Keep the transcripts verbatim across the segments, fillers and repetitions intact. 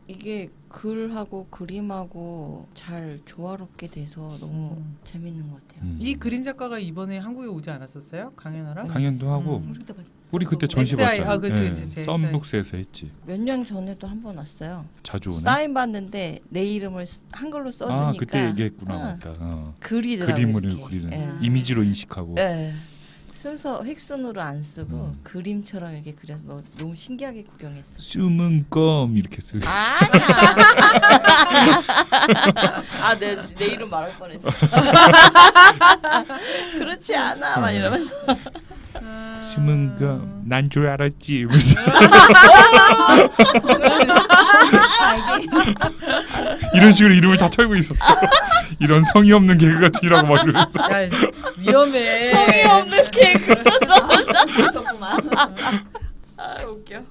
이게 글하고 그림하고 잘 조화롭게 돼서 너무 음. 재밌는 것 같아요. 음. 이 그림 작가가 이번에 한국에 오지 않았었어요? 강연하러? 강연도 하고 음. 우리 그때 전시 에스아이, 봤잖아. 아, 그치, 그치, 그치. 썸북스에서 했지. 몇 년 전에도 한 번 왔어요. 자주 오네. 사인 받는데 내 이름을 쓰- 한글로 써주니까. 아 그때 얘기했구나. 응. 맞다. 어. 그리더라고요. 그림을 이렇게. 그리는 예. 이미지로 인식하고. 예. 순서 획순으로 안 쓰고 음. 그림처럼 이렇게 그려서 너, 너무 신기하게 구경했어. 숨은 껌 이렇게 쓰고. 아니야. 아, 내, 내 이름 말할 뻔했어. 그렇지 않아. 막 이러면서. 숨은 껌 난 줄 알았지. 이러면서. 이런 식으로 이름을 다 털고 있었어. 이런 성의 없는 개그 같으라고 막 이러면서. 야, 위험해. 성의 없는 개그. 하셨구만. 아, 웃겨.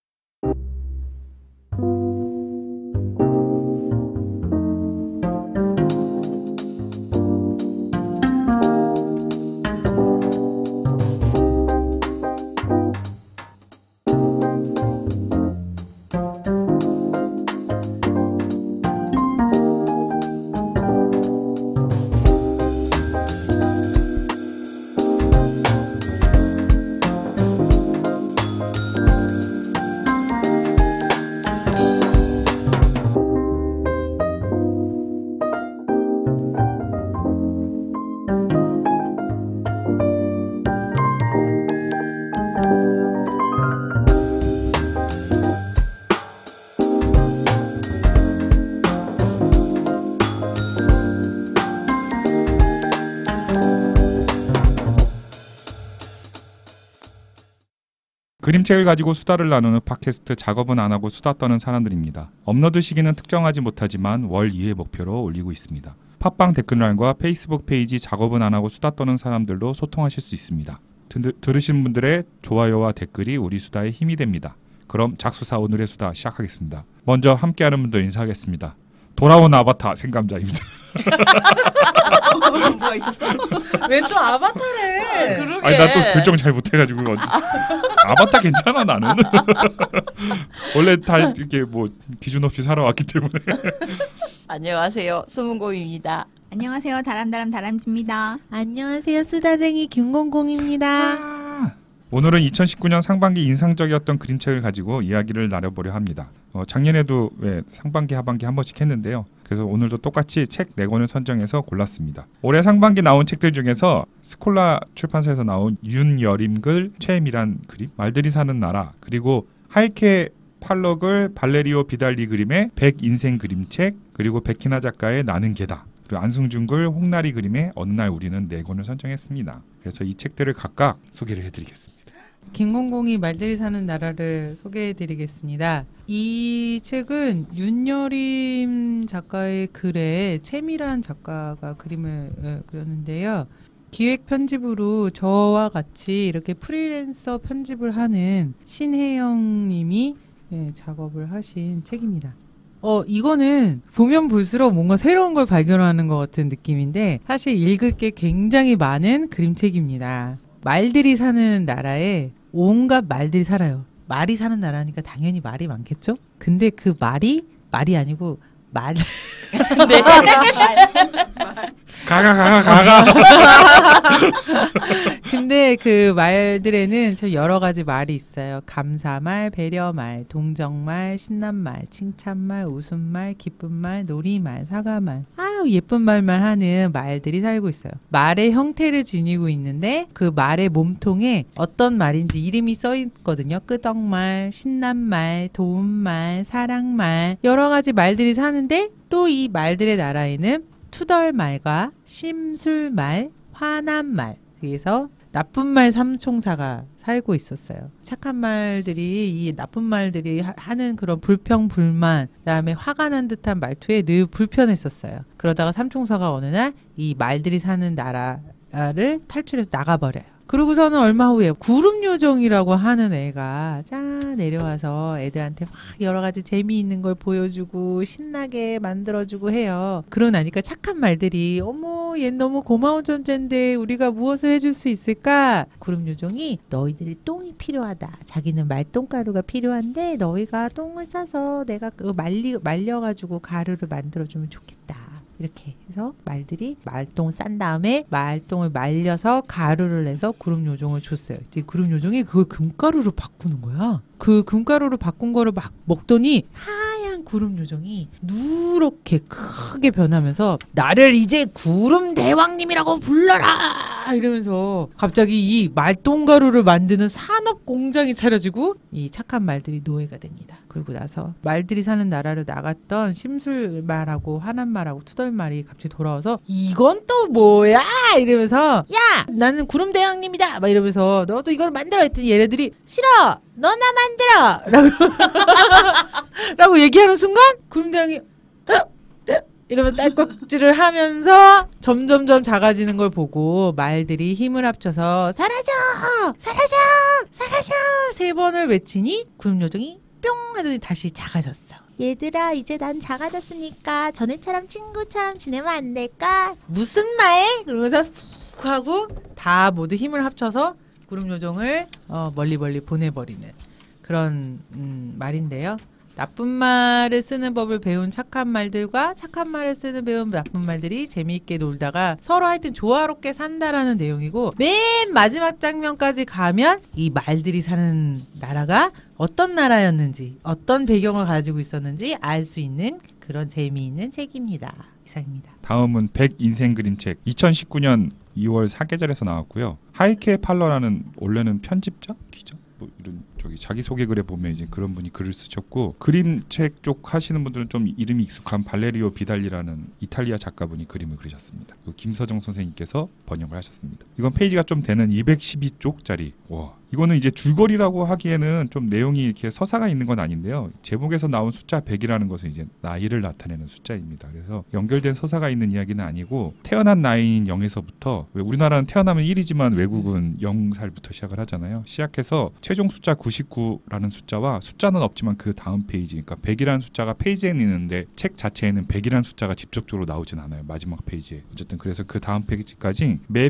그림책을 가지고 수다를 나누는 팟캐스트 작업은 안 하고 수다 떠는 사람들입니다. 업로드 시기는 특정하지 못하지만 월 이 회 목표로 올리고 있습니다. 팟빵 댓글란과 페이스북 페이지 작업은 안 하고 수다 떠는 사람들로 소통하실 수 있습니다. 들, 들으신 분들의 좋아요와 댓글이 우리 수다의 힘이 됩니다. 그럼 작수사 오늘의 수다 시작하겠습니다. 먼저 함께하는 분들 인사하겠습니다. 돌아온 아바타 생감자입니다. 뭐가 있었어? 왜 또 아바타래? 그러게. 아니 나 또 결정 잘 못해가지고 언제. 아바타 괜찮아 나는. 원래 다 이렇게 뭐 기준 없이 살아왔기 때문에. 안녕하세요. 수문고입니다. 안녕하세요. 다람다람 다람쥐입니다. 안녕하세요. 수다쟁이 김공공입니다. 아~ 오늘은 이천십구 년 상반기 인상적이었던 그림책을 가지고 이야기를 나눠보려 합니다. 어, 작년에도 왜 상반기 하반기 한 번씩 했는데요. 그래서 오늘도 똑같이 책 네 권을 선정해서 골랐습니다. 올해 상반기 나온 책들 중에서 스콜라 출판사에서 나온 윤여림글 최미란 그림, 말들이 사는 나라, 그리고 하이케 팔럭을 발레리오 비달리 그림의 백 인생 그림책, 그리고 백희나 작가의 나는 개다, 그리고 안승준글 홍나리 그림의 어느 날 우리는 네 권을 선정했습니다. 그래서 이 책들을 각각 소개를 해드리겠습니다. 김공공이 말들이 사는 나라를 소개해드리겠습니다. 이 책은 윤여림 작가의 글에 채미란 작가가 그림을 에, 그렸는데요. 기획 편집으로 저와 같이 이렇게 프리랜서 편집을 하는 신혜영 님이 예, 작업을 하신 책입니다. 어, 이거는 보면 볼수록 뭔가 새로운 걸 발견하는 것 같은 느낌인데 사실 읽을 게 굉장히 많은 그림책입니다. 말들이 사는 나라에 온갖 말들이 살아요. 말이 사는 나라니까 당연히 말이 많겠죠? 근데 그 말이 말이 아니고 말. 네. 가가 가가 가가. 근데 그 말들에는 참 여러 가지 말이 있어요. 감사말, 배려말, 동정말, 신난말, 칭찬말, 웃음말, 기쁨말, 놀이말, 사과말. 아유 예쁜 말만 하는 말들이 살고 있어요. 말의 형태를 지니고 있는데 그 말의 몸통에 어떤 말인지 이름이 써 있거든요. 끄덕말, 신난말, 도움말, 사랑말, 여러 가지 말들이 사는데 또 이 말들의 나라에는 투덜말과 심술말, 화난말, 그래서 나쁜 말 삼총사가 살고 있었어요. 착한 말들이 이 나쁜 말들이 하, 하는 그런 불평 불만, 그다음에 화가 난 듯한 말투에 늘 불편했었어요. 그러다가 삼총사가 어느 날 이 말들이 사는 나라를 탈출해서 나가버려요. 그러고서는 얼마 후에 구름 요정이라고 하는 애가 짠 내려와서 애들한테 막 여러 가지 재미있는 걸 보여주고 신나게 만들어주고 해요. 그러고 나니까 착한 말들이 어머 얘 너무 고마운 존재인데 우리가 무엇을 해줄 수 있을까? 구름 요정이 너희들이 똥이 필요하다. 자기는 말똥가루가 필요한데 너희가 똥을 싸서 내가 그거 말리, 말려가지고 가루를 만들어주면 좋겠다. 이렇게 해서 말들이 말똥을 싼 다음에 말똥을 말려서 가루를 내서 구름 요정을 줬어요. 이제 구름 요정이 그걸 금가루로 바꾸는 거야. 그 금가루로 바꾼 거를 막 먹더니 하얀 구름 요정이 누렇게 크게 변하면서 나를 이제 구름 대왕님이라고 불러라 이러면서 갑자기 이 말똥가루를 만드는 산업 공장이 차려지고 이 착한 말들이 노예가 됩니다. 그리고 나서 말들이 사는 나라를 나갔던 심술말하고 화난말하고 투덜말이 갑자기 돌아와서 이건 또 뭐야 이러면서 야 나는 구름 대왕님이다 막 이러면서 너도 이걸 만들어 했더니 얘네들이 싫어 너나 만들어 라고 라고 얘기하는 순간 구름 대왕이 이러면 딸꾹질을 하면서 점점점 작아지는 걸 보고 말들이 힘을 합쳐서 사라져 사라져 사라져 세 번을 외치니 구름 요정이 뿅 하더니 다시 작아졌어. 얘들아 이제 난 작아졌으니까 전에처럼 친구처럼 지내면 안 될까? 무슨 말? 그러면서 훅 하고 다 모두 힘을 합쳐서 구름 요정을 어, 멀리 멀리 보내버리는 그런 음, 말인데요. 나쁜 말을 쓰는 법을 배운 착한 말들과 착한 말을 쓰는 배운 나쁜 말들이 재미있게 놀다가 서로 하여튼 조화롭게 산다라는 내용이고 맨 마지막 장면까지 가면 이 말들이 사는 나라가 어떤 나라였는지 어떤 배경을 가지고 있었는지 알 수 있는 그런 재미있는 책입니다. 이상입니다. 다음은 백 인생 그림책 이천십구 년 이월 사계절에서 나왔고요. 하이케 팔러라는 원래는 편집자? 기자? 뭐 이런 저기 자기소개 글에 보면 이제 그런 분이 글을 쓰셨고 그림책 쪽 하시는 분들은 좀 이름이 익숙한 발레리오 비달리라는 이탈리아 작가분이 그림을 그리셨습니다. 김서정 선생님께서 번역을 하셨습니다. 이건 페이지가 좀 되는 이백십이 쪽짜리 와 이거는 이제 줄거리라고 하기에는 좀 내용이 이렇게 서사가 있는 건 아닌데요. 제목에서 나온 숫자 백이라는 것은 이제 나이를 나타내는 숫자입니다. 그래서 연결된 서사가 있는 이야기는 아니고 태어난 나이인 영에서부터 왜 우리나라는 태어나면 일이지만 외국은 영 살부터 시작을 하잖아요. 시작해서 최종 숫자 구십구라는 숫자와 숫자는 없지만 그 다음 페이지 그러니까 백이라는 숫자가 페이지에는 있는데 책 자체에는 백이라는 숫자가 직접적으로 나오진 않아요. 마지막 페이지에. 어쨌든 그래서 그 다음 페이지까지 매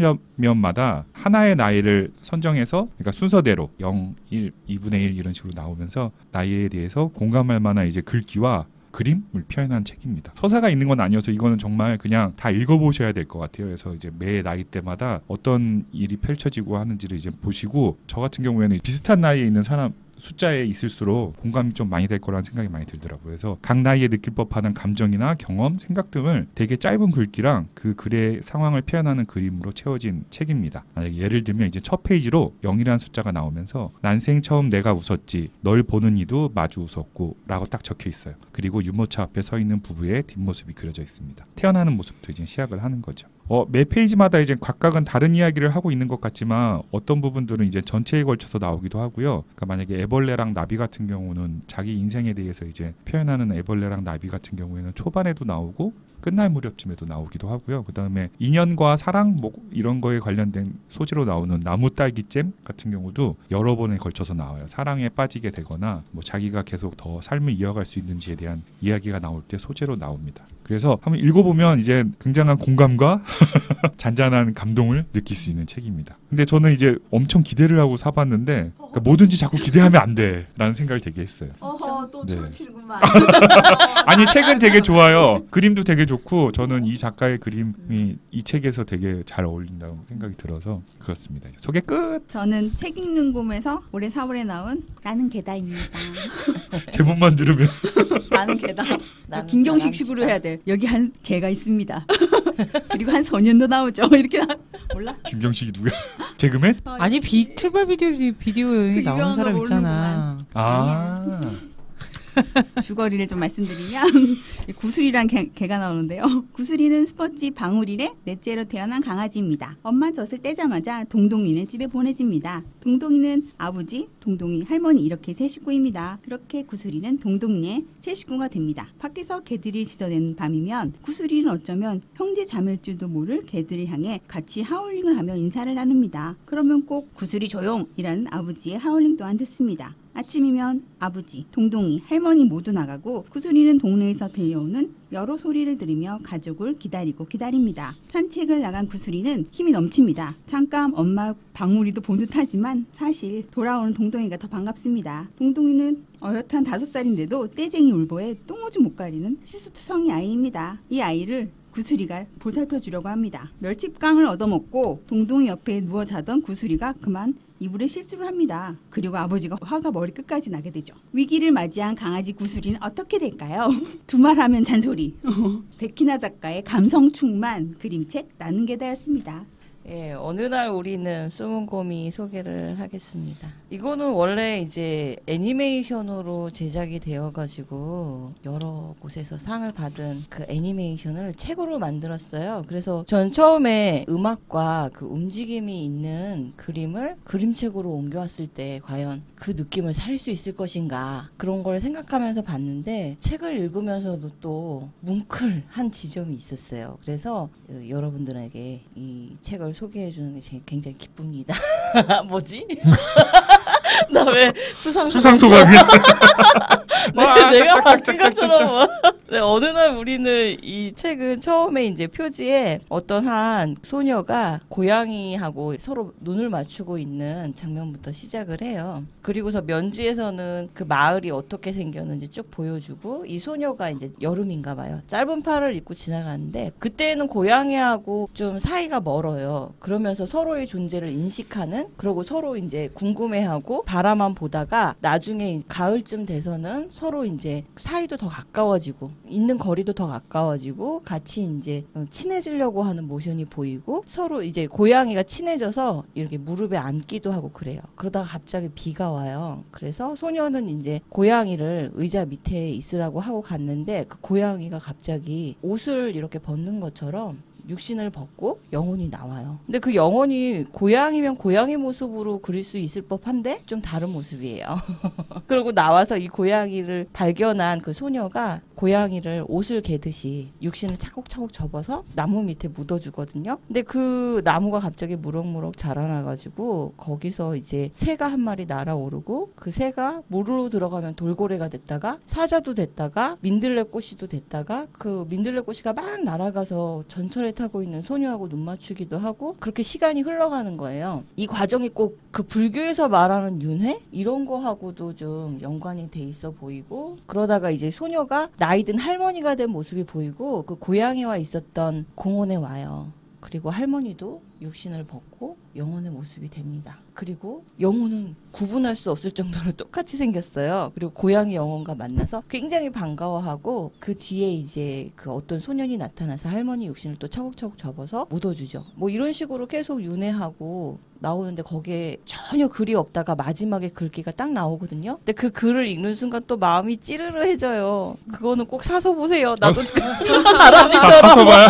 펼치면마다 하나의 나이를 선정해서 그러니까 순서대로 영, 일, 이분의 일 이런 식으로 나오면서 나이에 대해서 공감할 만한 이제 글귀와 그림을 표현한 책입니다. 서사가 있는 건 아니어서 이거는 정말 그냥 다 읽어보셔야 될 것 같아요. 그래서 이제 매 나이 때마다 어떤 일이 펼쳐지고 하는지를 이제 보시고 저 같은 경우에는 비슷한 나이에 있는 사람 숫자에 있을수록 공감이 좀 많이 될 거라는 생각이 많이 들더라고요. 그래서 각 나이에 느낄 법한 감정이나 경험, 생각 등을 되게 짧은 글귀랑 그 글의 상황을 표현하는 그림으로 채워진 책입니다. 만약에 예를 들면 이제 첫 페이지로 영이라는 숫자가 나오면서 난생 처음 내가 웃었지 널 보는 이도 마주 웃었고 라고 딱 적혀 있어요. 그리고 유모차 앞에 서 있는 부부의 뒷모습이 그려져 있습니다. 태어나는 모습부터 이제 시작을 하는 거죠. 어, 매 페이지마다 이제 각각은 다른 이야기를 하고 있는 것 같지만 어떤 부분들은 이제 전체에 걸쳐서 나오기도 하고요. 그러니까 만약에 애벌레랑 나비 같은 경우는 자기 인생에 대해서 이제 표현하는 애벌레랑 나비 같은 경우에는 초반에도 나오고 끝날 무렵쯤에도 나오기도 하고요. 그 다음에 인연과 사랑 뭐 이런 거에 관련된 소재로 나오는 나무 딸기잼 같은 경우도 여러 번에 걸쳐서 나와요. 사랑에 빠지게 되거나 뭐 자기가 계속 더 삶을 이어갈 수 있는지에 대한 이야기가 나올 때 소재로 나옵니다. 그래서 한번 읽어보면 이제 굉장한 공감과 잔잔한 감동을 느낄 수 있는 책입니다. 근데 저는 이제 엄청 기대를 하고 사봤는데 그러니까 뭐든지 자꾸 기대하면 안 돼라는 생각이 되게 했어요. 어허 또 네. 초치는구만. 아니 책은 되게 좋아요. 그림도 되게 좋고 저는 이 작가의 그림이 이 책에서 되게 잘 어울린다고 생각이 들어서 그렇습니다. 소개 끝. 저는 책 읽는 곰에서 올해 사월에 나온 나는 게다입니다. 제목만 들으면 나는 개다. 나는 김경식식으로 해야 돼. 여기 한 개가 있습니다. 그리고 한 소년도 나오죠. 이렇게 나, 몰라? 김경식이 누구야? 개그맨? 아니 비 출발 비디오 비디오 여행에 그 나오는 유명한 사람 거 있잖아. 아. 줄거리를 좀 말씀드리면 구슬이란 개, 개가 나오는데요. 구슬이는 스퍼지 방울이의 넷째로 태어난 강아지입니다. 엄마 젖을 떼자마자 동동이네 집에 보내집니다. 동동이는 아버지, 동동이, 할머니 이렇게 세 식구입니다. 그렇게 구슬이는 동동이의 세 식구가 됩니다. 밖에서 개들이 짖어대는 밤이면 구슬이는 어쩌면 형제 자매일지도 모를 개들을 향해 같이 하울링을 하며 인사를 나눕니다. 그러면 꼭 구슬이 조용이라는 아버지의 하울링 또한 듣습니다. 아침이면 아버지, 동동이, 할머니 모두 나가고 구슬이는 동네에서 들려오는 여러 소리를 들으며 가족을 기다리고 기다립니다. 산책을 나간 구슬이는 힘이 넘칩니다. 잠깐 엄마 방울이도 본 듯하지만 사실 돌아오는 동동이가 더 반갑습니다. 동동이는 어엿한 다섯 살인데도 떼쟁이 울보에 똥오줌 못 가리는 실수투성이 아이입니다. 이 아이를 구슬이가 보살펴 주려고 합니다. 멸치깡을 얻어먹고 동동이 옆에 누워 자던 구슬이가 그만 이불에 실수를 합니다. 그리고 아버지가 화가 머리끝까지 나게 되죠. 위기를 맞이한 강아지 구슬이는 어떻게 될까요? 두말하면 잔소리. 백희나 작가의 감성 충만 그림책 나는 게다였습니다. 예, 어느 날 우리는 숨은 곰이 소개를 하겠습니다. 이거는 원래 이제 애니메이션으로 제작이 되어가지고 여러 곳에서 상을 받은 그 애니메이션을 책으로 만들었어요. 그래서 전 처음에 음악과 그 움직임이 있는 그림을 그림책으로 옮겨왔을 때 과연 그 느낌을 살 수 있을 것인가 그런 걸 생각하면서 봤는데 책을 읽으면서도 또 뭉클한 지점이 있었어요. 그래서 여러분들에게 이 책을 소개해주는 게 굉장히 기쁩니다. 뭐지? 나 왜 수상 수상 소감이야? 네, 내가 맡은 것처럼. 네, 어느 날 우리는 이 책은 처음에 이제 표지에 어떤 한 소녀가 고양이하고 서로 눈을 맞추고 있는 장면부터 시작을 해요. 그리고서 면지에서는 그 마을이 어떻게 생겼는지 쭉 보여주고 이 소녀가 이제 여름인가 봐요. 짧은 팔을 입고 지나가는데 그때는 고양이하고 좀 사이가 멀어요. 그러면서 서로의 존재를 인식하는 그리고 서로 이제 궁금해하고 바라만 보다가 나중에 가을쯤 돼서는 서로 이제 사이도 더 가까워지고 있는 거리도 더 가까워지고 같이 이제 친해지려고 하는 모션이 보이고 서로 이제 고양이가 친해져서 이렇게 무릎에 앉기도 하고 그래요. 그러다가 갑자기 비가 와요. 그래서 소녀는 이제 고양이를 의자 밑에 있으라고 하고 갔는데 그 고양이가 갑자기 옷을 이렇게 벗는 것처럼 육신을 벗고 영혼이 나와요. 근데 그 영혼이 고양이면 고양이 모습으로 그릴 수 있을 법한데 좀 다른 모습이에요. 그리고 나와서 이 고양이를 발견한 그 소녀가 고양이를 옷을 개듯이 육신을 차곡차곡 접어서 나무 밑에 묻어주거든요. 근데 그 나무가 갑자기 무럭무럭 자라나가지고 거기서 이제 새가 한 마리 날아오르고 그 새가 물로 들어가면 돌고래가 됐다가 사자도 됐다가 민들레꽃이도 됐다가 그 민들레꽃이가 막 날아가서 전철에 타고 있는 소녀하고 눈 맞추기도 하고 그렇게 시간이 흘러가는 거예요. 이 과정이 꼭 그 불교에서 말하는 윤회? 이런 거하고도 좀 연관이 돼 있어 보이고 그러다가 이제 소녀가 나이 든 할머니가 된 모습이 보이고 그 고양이와 있었던 공원에 와요. 그리고 할머니도 육신을 벗고 영혼의 모습이 됩니다. 그리고 영혼은 구분할 수 없을 정도로 똑같이 생겼어요. 그리고 고양이 영혼과 만나서 굉장히 반가워하고 그 뒤에 이제 그 어떤 소년이 나타나서 할머니 육신을 또 차곡차곡 접어서 묻어주죠. 뭐 이런 식으로 계속 윤회하고 나오는데 거기에 전혀 글이 없다가 마지막에 글귀가 딱 나오거든요. 근데 그 글을 읽는 순간 또 마음이 찌르르해져요. 그거는 꼭 사서 보세요. 나도 다람쥐처럼 사서 봐요.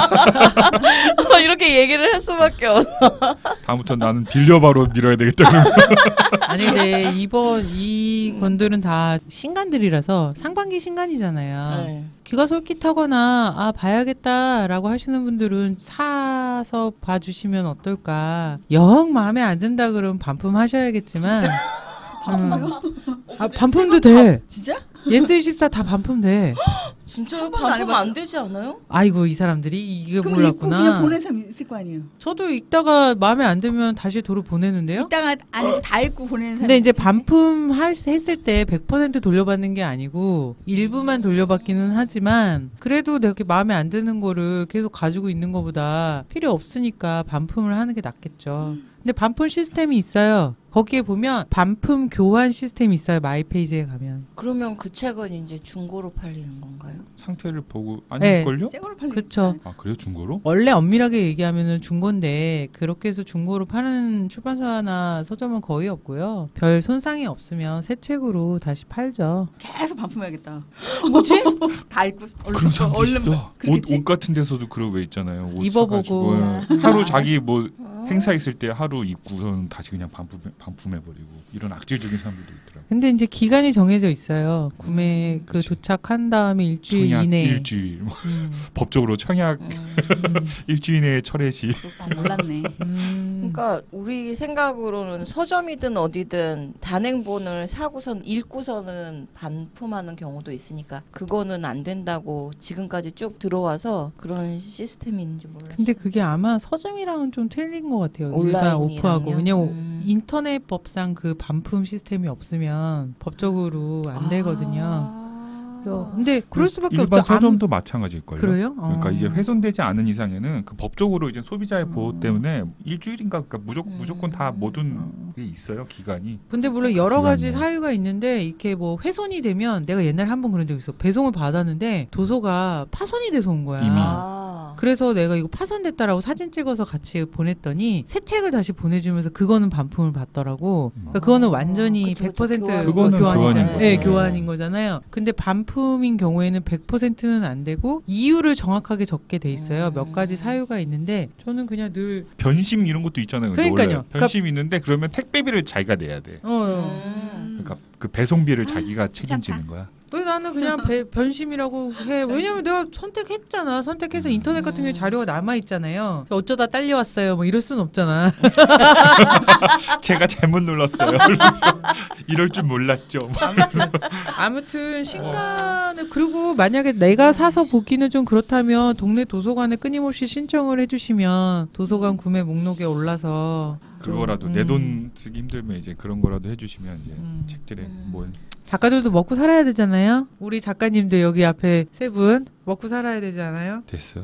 이렇게 얘기를 할 수밖에 없어. 다음부터 나는 빌려바로 밀어야 되겠다. 아니 근데 이번 이 권들은 다 신간들이라서 상반기 신간이잖아요. 네. 귀가 솔깃하거나 아 봐야겠다라고 하시는 분들은 사서 봐주시면 어떨까. 영 마음에 안 든다 그러면 반품하셔야겠지만 음. 아, 반품도 돼. 진짜? 예스 이십사 다 반품돼. 진짜요? 번도 안 반품 해봤어. 안 되지 않아요? 아이고 이 사람들이 이게 그럼 읽고 그냥 몰랐구나. 보낸 사람 있을 거 아니에요. 저도 읽다가 마음에 안 들면 다시 도로 보내는데요. 이따가 안 읽고 다 읽고 보내는 사람. 근데 이제 반품 할- 했을 때 백 퍼센트 돌려받는 게 아니고 일부만 돌려받기는 하지만 그래도 내가 이렇게 마음에 안 드는 거를 계속 가지고 있는 것보다 필요 없으니까 반품을 하는 게 낫겠죠. 근데 반품 시스템이 있어요. 거기에 보면 반품 교환 시스템이 있어요. 마이페이지에 가면. 그러면 그 책은 이제 중고로 팔리는 건가요? 상태를 보고 네. 아닐걸요? 새 걸로 팔리니까. 그렇죠. 아 그래요? 중고로? 원래 엄밀하게 얘기하면은 중고인데 그렇게 해서 중고로 파는 출판사나 서점은 거의 없고요. 별 손상이 없으면 새 책으로 다시 팔죠. 계속 반품해야겠다. 뭐지? 다 읽고 그런 사람도 얼른 있어. 옷, 그렇겠지? 옷 같은 데서도 그런 거 있잖아요. 옷 입어보고. 사가지고 하루 자기 뭐 행사 있을 때 하루 입고서는 다시 그냥 반품, 반품해버리고 이런 악질적인 사람들도 있더라고요. 근데 이제 기간이 정해져 있어요. 구매 그 그치. 도착한 다음에 일주일 청약 이내. 일주일 뭐 음. 법적으로 청약 음. 일주일 내에 철회시. 아, 몰랐네. 음. 그러니까 우리 생각으로는 서점이든 어디든 단행본을 사고선 읽고서는 반품하는 경우도 있으니까 그거는 안 된다고 지금까지 쭉 들어와서 그런 시스템인지 몰라요. 근데 그게 아마 서점이랑은 좀 틀린 것 같아요. 일반 온라인이랑요? 오프하고. 왜냐면 음. 인터넷 법상 그 반품 시스템이 없으면 법적으로 안 되거든요. 아. 그래서 근데 그럴 수밖에 일반 없죠. 안- 서점도 마찬가지일 걸요. 그래요? 그러니까 어. 이제 훼손되지 않은 이상에는 그 법적으로 이제 소비자의 보호 음. 때문에 일주일인가 그러니까 무조건 음. 무조건 다 모든 게 있어요 기간이. 근데 물론 여러 가지 기간이요. 사유가 있는데 이렇게 뭐 훼손이 되면 내가 옛날에 한 번 그런 적 있어. 배송을 받았는데 도서가 파손이 돼서 온 거야. 이미. 아. 그래서 내가 이거 파손됐다라고 사진 찍어서 같이 보냈더니 새 책을 다시 보내주면서 그거는 반품을 받더라고. 그러니까 그거는 아, 완전히 그쵸, 그쵸. 백 퍼센트 교환. 그거는 교환이잖아요. 교환인 네, 거죠. 교환인 거잖아요. 근데 반품인 경우에는 백 퍼센트는 안 되고 이유를 정확하게 적게 돼 있어요. 음. 몇 가지 사유가 있는데 저는 그냥 늘 변심 이런 것도 있잖아요. 근데 그러니까요. 원래 변심 있는데 그러면 택배비를 자기가 내야 돼. 어. 음. 그러니까 그 배송비를 아, 자기가 귀찮다. 책임지는 거야. 왜 나는 그냥 배- 변심이라고 해. 왜냐면 내가 선택했잖아. 선택해서 인터넷 같은 경우에 음. 자료가 남아 있잖아요. 어쩌다 딸려왔어요. 뭐 이럴 순 없잖아. 제가 잘못 눌렀어요. 그래서 이럴 줄 몰랐죠. 뭐. 아무튼 신간을 그리고 만약에 내가 사서 보기는 좀 그렇다면 동네 도서관에 끊임없이 신청을 해주시면 도서관 구매 목록에 올라서 그거라도 음. 내 돈 쓰기 힘들면 이제 그런 거라도 해주시면 이제 음. 책들에 음. 뭐 작가들도 먹고 살아야 되잖아요. 우리 작가님들 여기 앞에 세 분 먹고 살아야 되지 않아요? 됐어.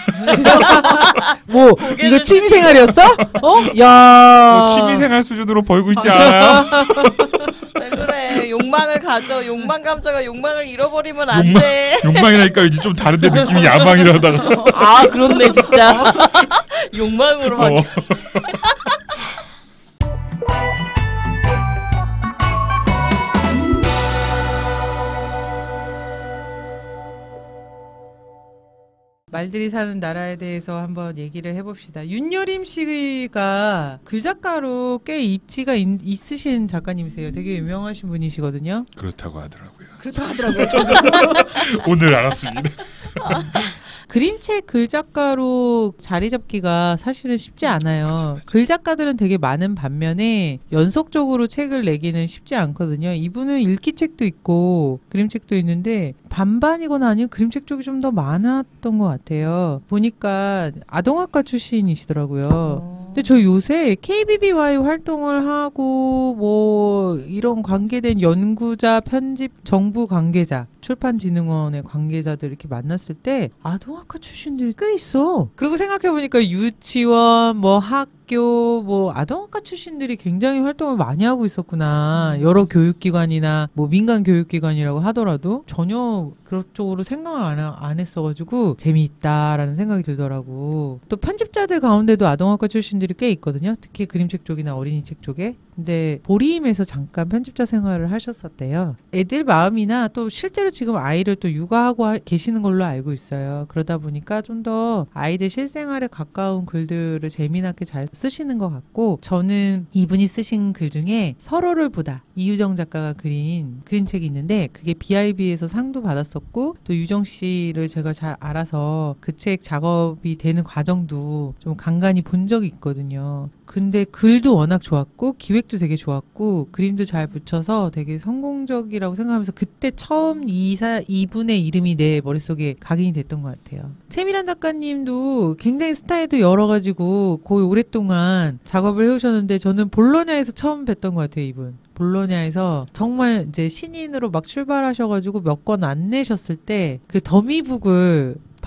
뭐 이거 취미생활이었어? 어? 야 뭐 취미생활 수준으로 벌고 있지 않아요? 왜 그래? 욕망을 가져. 욕망 감정가 욕망을 잃어버리면 안 욕망- 돼. 욕망이라니까 이제 좀 다른데 느낌이 야망이라다가. 아 그렇네 진짜. 욕망으로 막. 어. 말들이 사는 나라에 대해서 한번 얘기를 해봅시다. 윤여림 씨가 글작가로 꽤 입지가 있, 있으신 작가님이세요. 되게 유명하신 분이시거든요. 그렇다고 하더라고요. 그렇다고 하더라고요. 저도. 오늘 알았습니다. 그림책 글작가로 자리 잡기가 사실은 쉽지 않아요. 맞아, 맞아. 글작가들은 되게 많은 반면에 연속적으로 책을 내기는 쉽지 않거든요. 이분은 일기책도 있고 그림책도 있는데 반반이거나 아니면 그림책 쪽이 좀 더 많았던 것 같아요. 보니까 아동학과 출신이시더라고요. 근데 저 요새 케이비비와이 활동을 하고 뭐 이런 관계된 연구자, 편집, 정부 관계자, 출판진흥원의 관계자들 이렇게 만났을 때 아동학과 출신들이 꽤 있어. 그리고 생각해보니까 유치원, 뭐 학교, 뭐 아동학과 출신들이 굉장히 활동을 많이 하고 있었구나. 음. 여러 교육기관이나 뭐 민간 교육기관이라고 하더라도 전혀 그런 쪽으로 생각을 안, 하- 안 했어가지고 재미있다라는 생각이 들더라고. 또 편집자들 가운데도 아동학과 출신들이 꽤 있거든요. 특히 그림책 쪽이나 어린이책 쪽에. 근데 보리임에서 잠깐 편집자 생활을 하셨었대요. 애들 마음이나 또 실제로 지금 아이를 또 육아하고 하- 계시는 걸로 알고 있어요. 그러다 보니까 좀 더 아이들 실생활에 가까운 글들을 재미나게 잘 쓰시는 것 같고, 저는 이분이 쓰신 글 중에 서로를 보다, 이유정 작가가 그린 그림책이 있는데 그게 비아이비에서 상도 받았었고, 또 유정 씨를 제가 잘 알아서 그 책 작업이 되는 과정도 좀 간간히 본 적이 있거든요. 근데 글도 워낙 좋았고 기획도 되게 좋았고 그림도 잘 붙여서 되게 성공적이라고 생각하면서 그때 처음 이사, 이분의 이름이 내 머릿속에 각인이 됐던 것 같아요. 최미란 작가님도 굉장히 스타일도 여러 가지고 거의 오랫동안 작업을 해오셨는데 저는 볼로냐에서 처음 뵀던 것 같아요. 이분 볼로냐에서 정말 이제 신인으로 막 출발하셔가지고 몇 권 안 내셨을 때 그 더미북을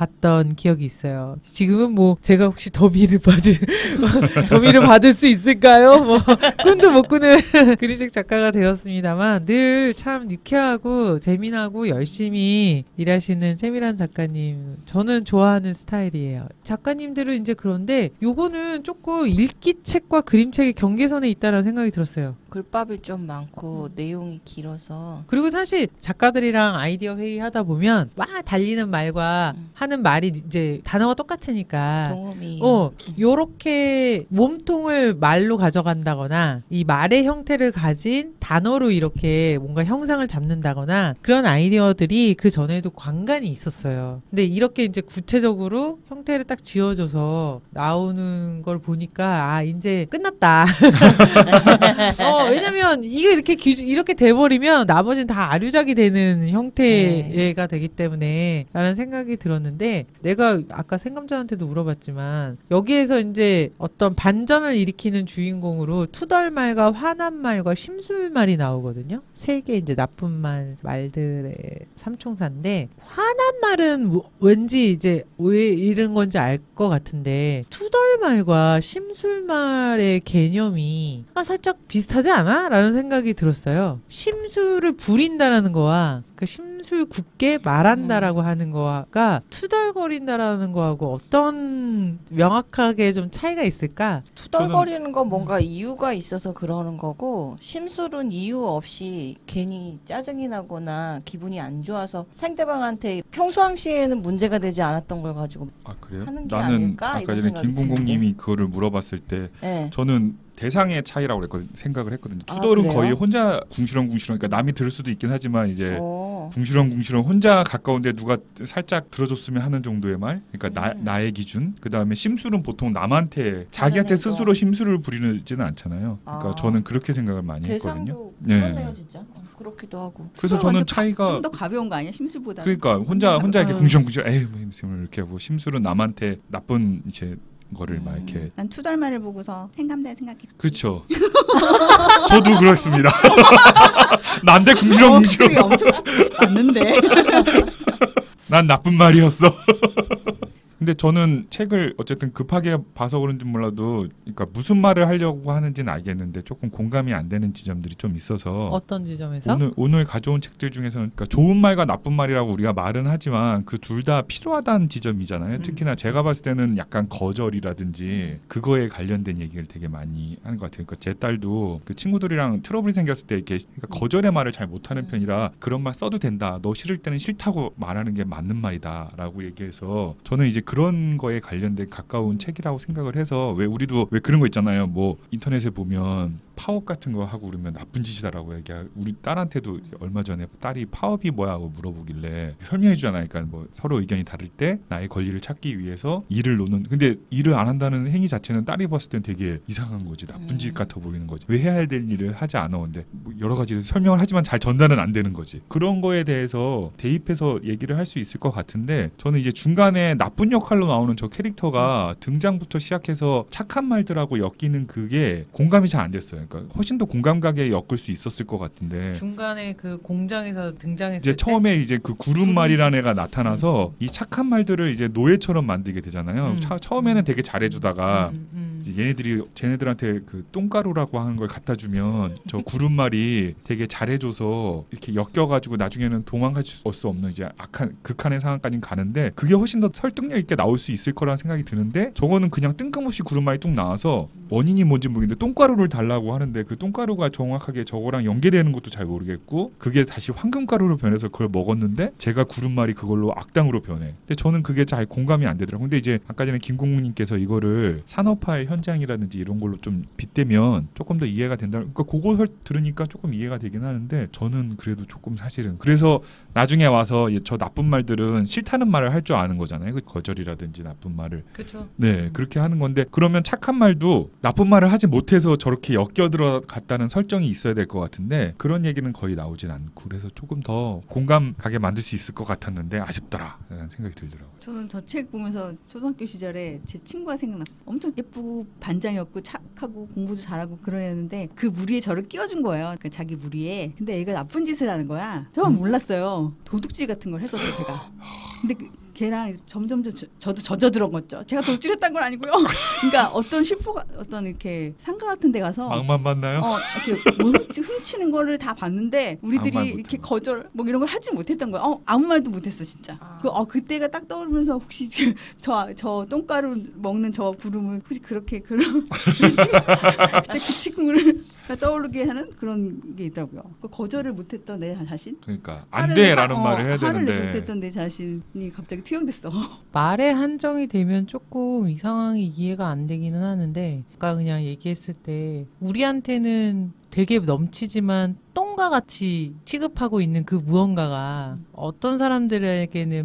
봤던 기억이 있어요. 지금은 뭐 제가 혹시 더미를 받을 더미를 받을 수 있을까요? 뭐 꿈도 못 꾸는 그림책 작가가 되었습니다만 늘 참 유쾌하고 재미나고 열심히 일하시는 채미란 작가님 저는 좋아하는 스타일이에요. 작가님들은 이제 그런데 요거는 조금 읽기 책과 그림책의 경계선에 있다는 생각이 들었어요. 글밥이 좀 많고 음. 내용이 길어서 그리고 사실 작가들이랑 아이디어 회의하다 보면 막 달리는 말과 음. 하는 말이 이제 단어가 똑같으니까 동음이 어 요렇게 몸통을 말로 가져간다거나 이 말의 형태를 가진 단어로 이렇게 뭔가 형상을 잡는다거나 그런 아이디어들이 그 전에도 간간히 있었어요. 근데 이렇게 이제 구체적으로 형태를 딱 지어줘서 나오는 걸 보니까 아 이제 끝났다. 어, 왜냐면 이게 이렇게 규, 이렇게 돼버리면 나머지는 다 아류작이 되는 형태가 네. 되기 때문에 라는 생각이 들었는데 내가 아까 생감자한테도 물어봤지만 여기에서 이제 어떤 반전을 일으키는 주인공으로 투덜말과 화난말과 심술말이 나오거든요. 세 개 이제 나쁜 말 말들의 삼총사인데 화난말은 뭐, 왠지 이제 왜 이런 건지 알 것 같은데 투덜말과 심술말의 개념이 살짝 비슷하지 않아? 라는 생각이 들었어요. 심술을 부린다라는 거와 그 심술 굳게 말한다라고 음. 하는 거가 투덜거린다라는 거하고 어떤 명확하게 좀 차이가 있을까? 투덜거리는 건 뭔가 이유가 있어서 그러는 거고 심술은 이유 없이 괜히 짜증이 나거나 기분이 안 좋아서 상대방한테 평소항시에는 문제가 되지 않았던 걸 가지고 아 그래요? 하는 게 나는 아닐까? 아까 전에 김공공님이 그거를 물어봤을 때 네. 저는 대상의 차이라고 그랬거든 생각을 했거든요. 투덜은 아, 거의 혼자 궁시렁궁시렁 그러니까 남이 들을 수도 있긴 하지만 이제 오. 궁시렁궁시렁 혼자 가까운데 누가 살짝 들어줬으면 하는 정도의 말. 그러니까 음. 나, 나의 기준. 그다음에 심술은 보통 남한테 자기한테 스스로 심술을 부리지는 않잖아요. 그러니까 아. 저는 그렇게 생각을 많이 했거든요. 그러네요, 네. 진짜. 어, 그렇기도 하고. 그래서 저는 차이가 좀 더 가벼운 거 아니야 심술보다. 그러니까 혼자 혼자 이렇게 궁시렁궁시렁 에이 뭐 이렇게 하고 심술은 남한테 나쁜 이제 거를 음. 막 이렇게 난 투덜말을 보고서 생감자를 생각했지. 그렇죠. 저도 그렇습니다. 난데 궁시렁궁시렁. 어, 엄청 맞는데. 난 나쁜 말이었어. 근데 저는 책을 어쨌든 급하게 봐서 그런지 몰라도 그러니까 무슨 말을 하려고 하는지는 알겠는데 조금 공감이 안 되는 지점들이 좀 있어서 어떤 지점에서? 오늘, 오늘 가져온 책들 중에서는 그러니까 좋은 말과 나쁜 말이라고 우리가 말은 하지만 그 둘 다 필요하다는 지점이잖아요. 음. 특히나 제가 봤을 때는 약간 거절이라든지 그거에 관련된 얘기를 되게 많이 하는 것 같아요. 그러니까 제 딸도 그 친구들이랑 트러블이 생겼을 때 이렇게 그러니까 거절의 말을 잘 못하는 편이라 그런 말 써도 된다. 너 싫을 때는 싫다고 말하는 게 맞는 말이다라고 얘기해서 저는 이제 그런 거에 관련된 가까운 책이라고 생각을 해서 왜 우리도 왜 그런 거 있잖아요. 뭐 인터넷에 보면 파업 같은 거 하고 그러면 나쁜 짓이다라고 얘기하고 우리 딸한테도 얼마 전에 딸이 파업이 뭐야 하고 물어보길래 설명해 주잖아요. 그러니까 뭐 서로 의견이 다를 때 나의 권리를 찾기 위해서 일을 놓는 근데 일을 안 한다는 행위 자체는 딸이 봤을 땐 되게 이상한 거지. 나쁜 짓 같아 보이는 거지. 왜 해야 될 일을 하지 않아. 근데 뭐 여러 가지 설명을 하지만 잘 전달은 안 되는 거지. 그런 거에 대해서 대입해서 얘기를 할 수 있을 것 같은데 저는 이제 중간에 나쁜 역할로 나오는 저 캐릭터가 등장부터 시작해서 착한 말들하고 엮이는 그게 공감이 잘 안 됐어요. 그러니까 훨씬 더 공감 가게 엮을 수 있었을 것 같은데 중간에 그 공장에서 등장했을 이제 때 처음에 이제 그 구름말이라는 애가 나타나서 이 착한 말들을 이제 노예처럼 만들게 되잖아요. 음. 차, 처음에는 되게 잘해주다가 음, 음. 이제 얘네들이 쟤네들한테 그 똥가루라고 하는 걸 갖다 주면 저 구름말이 되게 잘해줘서 이렇게 엮여가지고 나중에는 도망갈 수 없는 이제 악한 극한의 상황까지 가는데 그게 훨씬 더 설득력 있게 나올 수 있을 거라는 생각이 드는데 저거는 그냥 뜬금없이 구름말이 뚝 나와서 원인이 뭔지 모르겠는데 똥가루를 달라고 하는데 그 똥가루가 정확하게 저거랑 연계되는 것도 잘 모르겠고 그게 다시 황금가루로 변해서 그걸 먹었는데 제가 구름말이 그걸로 악당으로 변해. 근데 저는 그게 잘 공감이 안 되더라고요. 근데 이제 아까 전에 김공무님께서 이거를 산업화의 현장이라든지 이런 걸로 좀 빗대면 조금 더 이해가 된다. 그러니까 그걸 들으니까 조금 이해가 되긴 하는데 저는 그래도 조금 사실은 그래서 나중에 와서 저 나쁜 말들은 싫다는 말을 할 줄 아는 거잖아요. 그 거절이라든지 나쁜 말을. 그렇죠. 네, 그렇게 하는 건데 그러면 착한 말도 나쁜 말을 하지 못해서 저렇게 엮여 들어갔다는 설정이 있어야 될 것 같은데 그런 얘기는 거의 나오진 않고 그래서 조금 더 공감 가게 만들 수 있을 것 같았는데 아쉽더라라는 생각이 들더라고요. 저는 저 책 보면서 초등학교 시절에 제 친구가 생각났어. 엄청 예쁘고 반장이었고 착하고 공부도 잘하고 그러는데 그 무리에 저를 끼워준 거예요. 그러니까 자기 무리에. 근데 애가 나쁜 짓을 하는 거야. 저는 음. 몰랐어요. 도둑질 같은 걸 했었어 제가. 근데 그, 걔랑 점점 저, 저도 젖어들은 거죠. 제가 독질했다는 건 아니고요. 그러니까 어떤 슈퍼가 어떤 이렇게 상가 같은 데 가서 막만 봤나요? 어, 이렇게 뭐 훔치, 훔치는 거를 다 봤는데 우리들이 아무 말 이렇게 못하고. 거절 뭐 이런 걸 하지 못했던 거예요. 어, 아무 말도 못했어 진짜. 아. 그, 어, 그때가 딱 떠오르면서 혹시 저, 저 똥가루 먹는 저 구름을 혹시 그렇게 그런 그때 그 친구를 떠오르게 하는 그런 게 있더라고요. 그 거절을 못했던 내 자신. 그러니까 안 화를 돼라는 하- 말을 해야 어, 화를 내지 되는데 못했던 내 자신이 갑자기 투영됐어. 말에 한정이 되면 조금 이 상황이 이해가 안 되기는 하는데 아까 그냥 얘기했을 때 우리한테는 되게 넘치지만 똥과 같이 취급하고 있는 그 무언가가 어떤 사람들에게는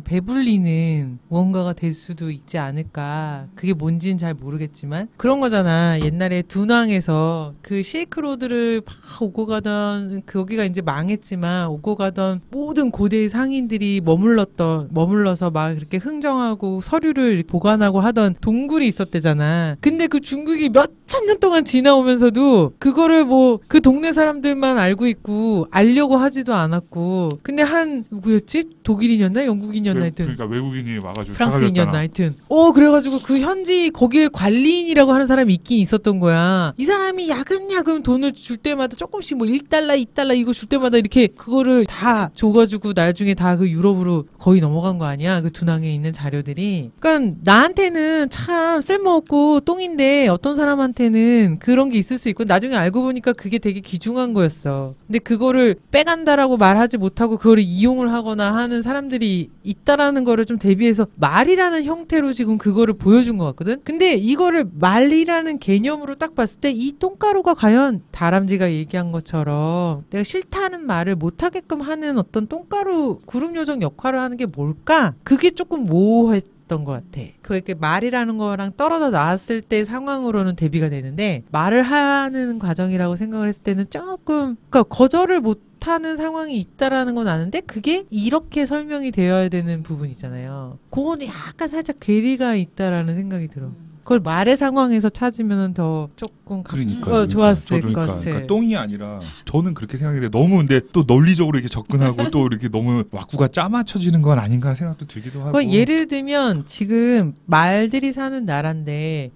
배불리는 무언가가 될 수도 있지 않을까. 그게 뭔지는 잘 모르겠지만 그런 거잖아. 옛날에 둔왕에서 그 실크로드를 막 오고 가던 거기가 이제 망했지만 오고 가던 모든 고대 상인들이 머물렀던 머물러서 막 이렇게 흥정하고 서류를 보관하고 하던 동굴이 있었대잖아. 근데 그 중국이 몇 천 년 동안 지나오면서도 그거를 뭐 그 동네 사람들만 알고 있고 알려고 하지도 않았고 근데 한 누구였지? 독일인이었나? 영국인이었나 외, 하여튼 그러니까 외국인이 와가지고 프랑스인이었나 사가졌잖아. 하여튼 어 그래가지고 그 현지 거기에 관리인이라고 하는 사람이 있긴 있었던 거야. 이 사람이 야금야금 돈을 줄 때마다 조금씩 뭐 일 달러 이 달러 이거 줄 때마다 이렇게 그거를 다 줘가지고 나중에 다 그 유럽으로 거의 넘어간 거 아니야. 그 둔항에 있는 자료들이. 그러니까 나한테는 참 쓸모없고 똥인데 어떤 사람한테는 그런 게 있을 수 있고 나중에 알고 보니까 그게 되게 귀중한 거였어. 근데 그거를 빼간다라고 말하지 못하고 그거를 이용을 하거나 하는 사람들이 있다라는 거를 좀 대비해서 말이라는 형태로 지금 그거를 보여준 것 같거든. 근데 이거를 말이라는 개념으로 딱 봤을 때 이 똥가루가 과연 다람쥐가 얘기한 것처럼 내가 싫다는 말을 못하게끔 하는 어떤 똥가루 구름 요정 역할을 하는 게 뭘까? 그게 조금 모호했 던 것 같아. 그렇게 말이라는 거랑 떨어져 나왔을 때 상황으로는 대비가 되는데 말을 하는 과정이라고 생각을 했을 때는 조금 그러니까 거절을 못하는 상황이 있다라는 건 아는데 그게 이렇게 설명이 되어야 되는 부분이잖아요. 그거는 약간 살짝 괴리가 있다라는 생각이 들어. 그걸 말의 상황에서 찾으면 더 조금 가, 그러니까, 어, 좋았을 그러니까, 것을. 그러니까 똥이 아니라 저는 그렇게 생각했는데 너무 근데 또 논리적으로 이렇게 접근하고 또 이렇게 너무 왁구가 짜맞춰지는 건 아닌가 하는 생각도 들기도 하고. 그러니까 예를 들면 지금 말들이 사는 나라인데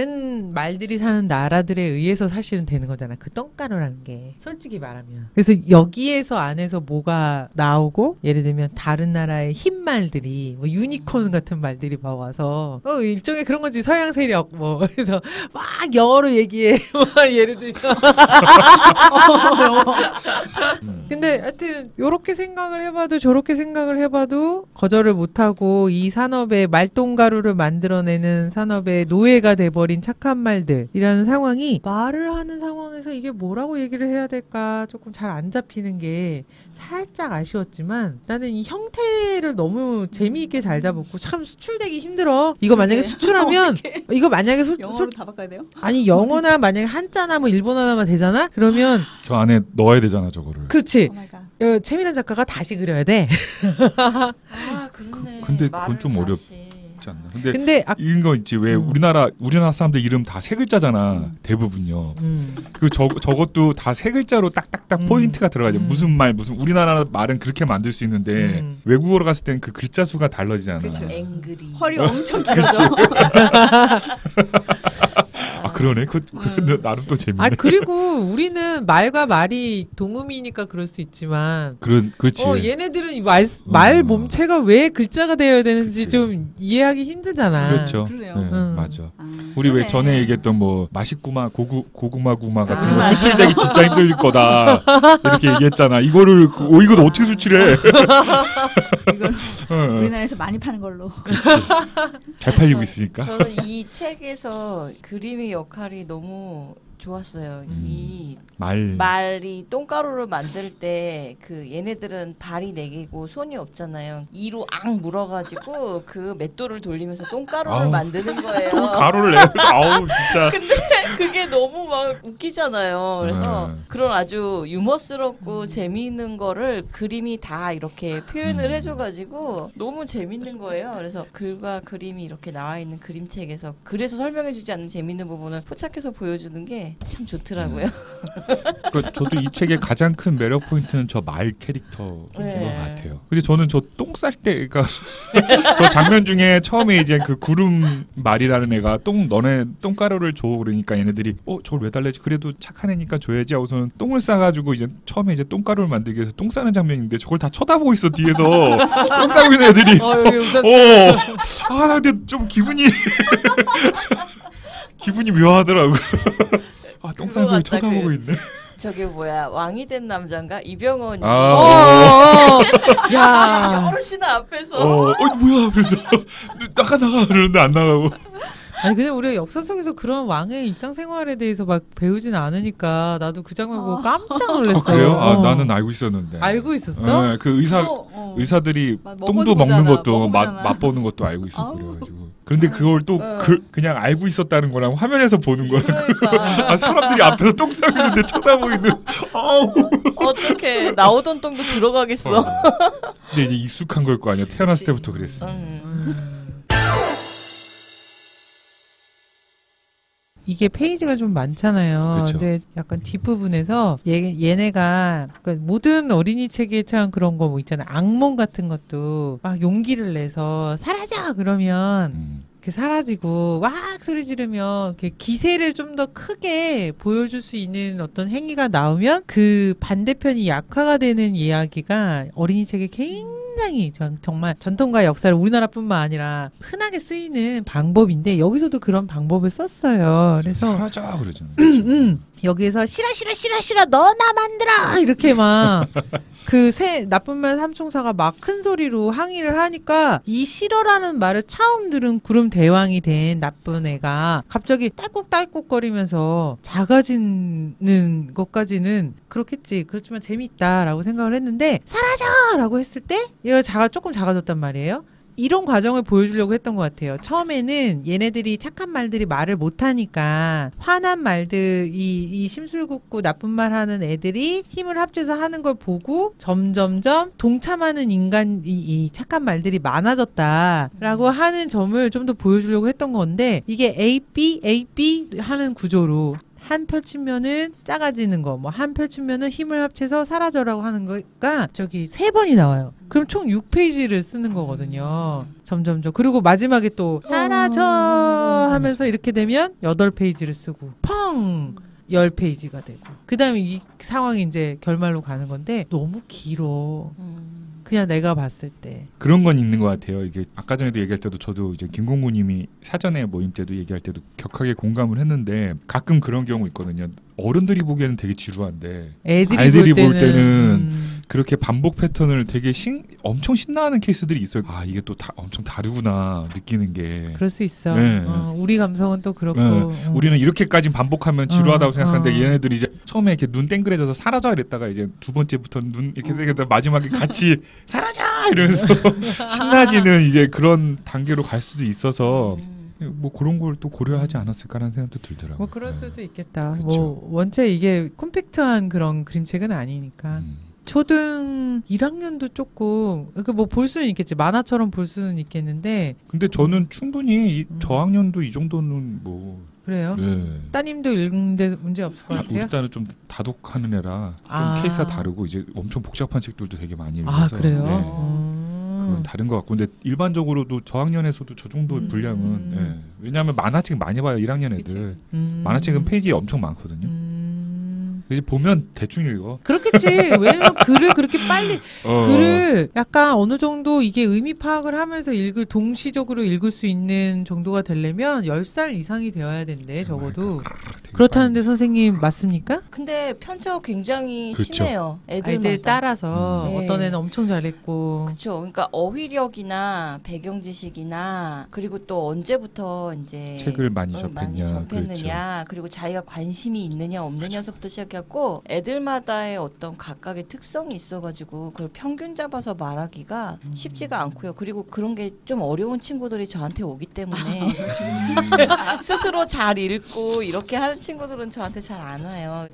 다른 말들이 사는 나라들에 의해서 사실은 되는 거잖아. 그 똥가루라는 게 솔직히 말하면. 그래서 여기에서 안에서 뭐가 나오고 예를 들면 다른 나라의 흰 말들이 뭐 유니콘 같은 말들이 막 와서 어, 일종의 그런 거지. 서양 세력 뭐 그래서 막 영어로 얘기해. 예를 들면 음. 근데 하여튼 요렇게 생각을 해봐도 저렇게 생각을 해봐도 거절을 못하고 이 산업에 말똥가루를 만들어내는 산업의 노예가 돼버린 착한 말들이라는 상황이 말을 하는 상황에서 이게 뭐라고 얘기를 해야 될까 조금 잘 안 잡히는 게 살짝 아쉬웠지만 나는 이 형태를 너무 재미있게 잘 잡았고 참 수출되기 힘들어. 이거 만약에 네. 수출하면 이거 만약에 소, 영어로 소, 다 바꿔야 돼요? 아니 영어나 만약에 한자나 뭐 일본어나만 되잖아? 그러면 저 안에 넣어야 되잖아 저거를. 그렇지. 오 마이 갓. 어, 최민환 작가가 다시 그려야 돼. 아 그러네. 그- 근데 그건 말을 좀 어렵- 다시. 있지 않나. 근데 근데 아, 이런 거 있지 왜 음. 우리나라 우리나라 사람들 이름 다 세 글자잖아 대부분요. 음. 그 저 저것도 다 세 글자로 딱딱딱 음. 포인트가 들어가죠. 음. 무슨 말 무슨 우리나라 말은 그렇게 만들 수 있는데 음. 외국어로 갔을 땐 그 글자 수가 다르잖아. 그쵸. 앵그리. 허리 엄청 길어져. 아 그러네. 그, 그 음. 나름 또 재밌네. 아 그리고 우리는 말과 말이 동음이니까 그럴 수 있지만 그런 그렇지. 어 얘네들은 이 말, 말 음. 몸체가 왜 글자가 되어야 되는지 그치. 좀 이해하기 힘들잖아. 그렇죠. 그러네요. 네, 음. 맞아. 아, 우리 왜 그러네. 전에 얘기했던 뭐 맛있구마 고구 고구마구마 같은 아, 거 맞아. 수출되기 진짜 힘들 거다 이렇게 얘기했잖아. 이거를 그- 어 이걸 어떻게 수출해? 이건 어, 어. 우리나라에서 많이 파는 걸로. 잘 팔리고 저- 있으니까. 저는 이 책에서 그림의 역할이 너무 좋았어요. 음. 이 말. 말이 똥가루를 만들 때 그 얘네들은 발이 네 개고 손이 없잖아요. 이로 앙 물어가지고 그 맷돌을 돌리면서 똥가루를 아우. 만드는 거예요. 또 가루를 내. 아우 진짜. 그게 너무 막 웃기잖아요. 그래서 네. 그런 아주 유머스럽고 재미있는 거를 그림이 다 이렇게 표현을 음. 해줘가지고 너무 재밌는 거예요. 그래서 글과 그림이 이렇게 나와 있는 그림책에서 그래서 설명해주지 않는 재밌는 부분을 포착해서 보여주는 게 게 참 좋더라고요. 그 저도 이 책의 가장 큰 매력 포인트는 저 말 캐릭터인 네. 것 같아요. 근데 저는 저 똥 쌀 때, 그러니까 저 장면 중에 처음에 이제 그 구름 말이라는 애가 똥 너네 똥가루를 줘 그러니까 얘네들이 어 저걸 왜 달래지? 그래도 착한 애니까 줘야지 하고서는 똥을 싸가지고 이제 처음에 이제 똥가루를 만들기 위해서 똥 싸는 장면인데 저걸 다 쳐다보고 있어 뒤에서 똥 싸고 있는 애들이. 어, 여기 웃었어. 어, 아 근데 좀 기분이 기분이 묘하더라고. 아, 똥 싸고 같다, 쳐다보고 그- 있네. 저게 뭐야 왕이 된 남자인가 이병헌이 아, 어, 어, 야. 여러 신화 앞에서 어, 어 뭐야? 그래서 나가 나가 그러는데 안 나가고. 아니 근데 우리가 역사 속에서 그런 왕의 일상생활에 대해서 막 배우진 않으니까 나도 그 장면 보고 어. 깜짝 아, 놀랐어요. 그래요? 아, 어. 나는 알고 있었는데. 알고 있었어? 네, 그 의사 어, 어. 의사들이 막 똥도 먹어도 먹는 보잖아, 것도 맛 먹어보잖아. 맛보는 것도 알고 있었고 아우. 그래가지고. 그런데 그걸 또 어. 그, 그냥 알고 있었다는 거랑 화면에서 보는 거랑 그러니까 아, 사람들이 앞에서 똥 싸고 있는데 쳐다보고 있는. 아우. 어떻게 나오던 똥도 들어가겠어. 어. 근데 이제 익숙한 걸 거 아니야. 태어났을 그치. 때부터 그랬어. 음. 음. 이게 페이지가 좀 많잖아요. 그쵸. 근데 약간 뒷부분에서 얘, 얘네가 그러니까 모든 어린이 책에 참 그런 거 뭐 있잖아요. 악몽 같은 것도 막 용기를 내서 사라져 그러면 음. 이렇게 사라지고 왁 소리 지르면 이렇게 기세를 좀 더 크게 보여줄 수 있는 어떤 행위가 나오면 그 반대편이 약화가 되는 이야기가 어린이 책에 굉장히 전, 정말 전통과 역사를 우리나라뿐만 아니라 흔하게 쓰이는 방법인데 여기서도 그런 방법을 썼어요. 그래서 사라져 그러잖아. 음, 여기에서 싫어 싫어 싫어 싫어 너나 만들어 이렇게 막 그 새 나쁜 말 삼총사가 막 큰 소리로 항의를 하니까 이 싫어라는 말을 처음 들은 구름 대왕이 된 나쁜 애가 갑자기 딸꾹딸꾹거리면서 작아지는 것까지는 그렇겠지. 그렇지만 재밌다라고 생각을 했는데 사라져라고 했을 때 얘가 작아 조금 작아졌단 말이에요. 이런 과정을 보여주려고 했던 것 같아요. 처음에는 얘네들이 착한 말들이 말을 못하니까 화난 말들, 이, 이 심술궂고 나쁜 말 하는 애들이 힘을 합쳐서 하는 걸 보고 점점점 동참하는 인간, 이, 이 착한 말들이 많아졌다라고 음. 하는 점을 좀 더 보여주려고 했던 건데 이게 A, B, A, B 하는 구조로 한 펼치면은 작아지는 거, 뭐 한 펼치면은 힘을 합쳐서 사라져라고 하는 거가 저기 세 번이 나와요. 그럼 총 육 페이지를 쓰는 거거든요. 점점점. 그리고 마지막에 또 사라져 하면서 이렇게 되면 여덟 페이지를 쓰고 펑! 열 페이지가 되고 그 다음에 이 상황이 이제 결말로 가는 건데 너무 길어. 음. 그냥 내가 봤을 때. 그런 건 있는 것 같아요. 이게 아까 전에도 얘기할 때도 저도 이제 김공구님이 사전에 모임 때도 얘기할 때도 격하게 공감을 했는데 가끔 그런 경우 있거든요. 어른들이 보기에는 되게 지루한데 애들이, 아이들이 볼 볼 때는, 때는 음. 그렇게 반복 패턴을 되게 신, 엄청 신나하는 케이스들이 있어요. 아 이게 또 다, 엄청 다르구나 느끼는 게. 그럴 수 있어. 네. 어, 우리 감성은 또 그렇고. 네. 어. 우리는 이렇게까지 반복하면 지루하다고 어, 생각하는데 어. 얘네들이 이제 처음에 이렇게 눈 땡그레져서 사라져 이랬다가 이제 두 번째부터는 눈 이렇게 땡겨서 마지막에 같이 사라져 이러면서 신나지는 이제 그런 단계로 갈 수도 있어서 음. 뭐 그런 걸 또 고려하지 않았을까라는 생각도 들더라고요. 뭐 그럴 네. 수도 있겠다. 그쵸. 뭐 원체 이게 콤팩트한 그런 그림책은 아니니까. 음. 초등 일 학년도 조금 그러니까 뭐 볼 수는 있겠지. 만화처럼 볼 수는 있겠는데 근데 저는 충분히 이 음. 저학년도 이 정도는 뭐 그래요. 네. 따님도 읽는데 문제 없을 것 아, 우리 같아요. 딸은 좀 다독하는 애라 좀 아. 케이스가 다르고 이제 엄청 복잡한 책들도 되게 많이 읽어서 아 그래요. 네. 음. 그건 다른 것 같고 근데 일반적으로도 저학년에서도 저 정도 음. 분량은 예. 왜냐하면 만화책 많이 봐요 일 학년 애들 음. 만화책은 페이지 엄청 많거든요. 음. 이제 보면 대충 읽어. 그렇겠지. 왜냐면 글을 그렇게 빨리 어. 글을 약간 어느 정도 이게 의미 파악을 하면서 읽을 동시적으로 읽을 수 있는 정도가 되려면 열 살 이상이 되어야 된대 적어도. 되게 그렇다는데 선생님 맞습니까? 근데 편차가 굉장히 그렇죠. 심해요. 애들마다. 아이들 따라서 음. 어떤 네. 애는 엄청 잘했고 그렇죠. 그러니까 어휘력이나 배경 지식이나 그리고 또 언제부터 이제 책을 많이 어, 접했냐, 많이 접했느냐 그리고 자기가 관심이 있느냐 없느냐서부터 시작했고 애들마다의 어떤 각각의 특성이 있어가지고 그걸 평균 잡아서 말하기가 쉽지가 않고요. 그리고 그런 게 좀 어려운 친구들이 저한테 오기 때문에 스스로 잘 읽고 이렇게 하는 친구들은 저한테 잘 안 와요.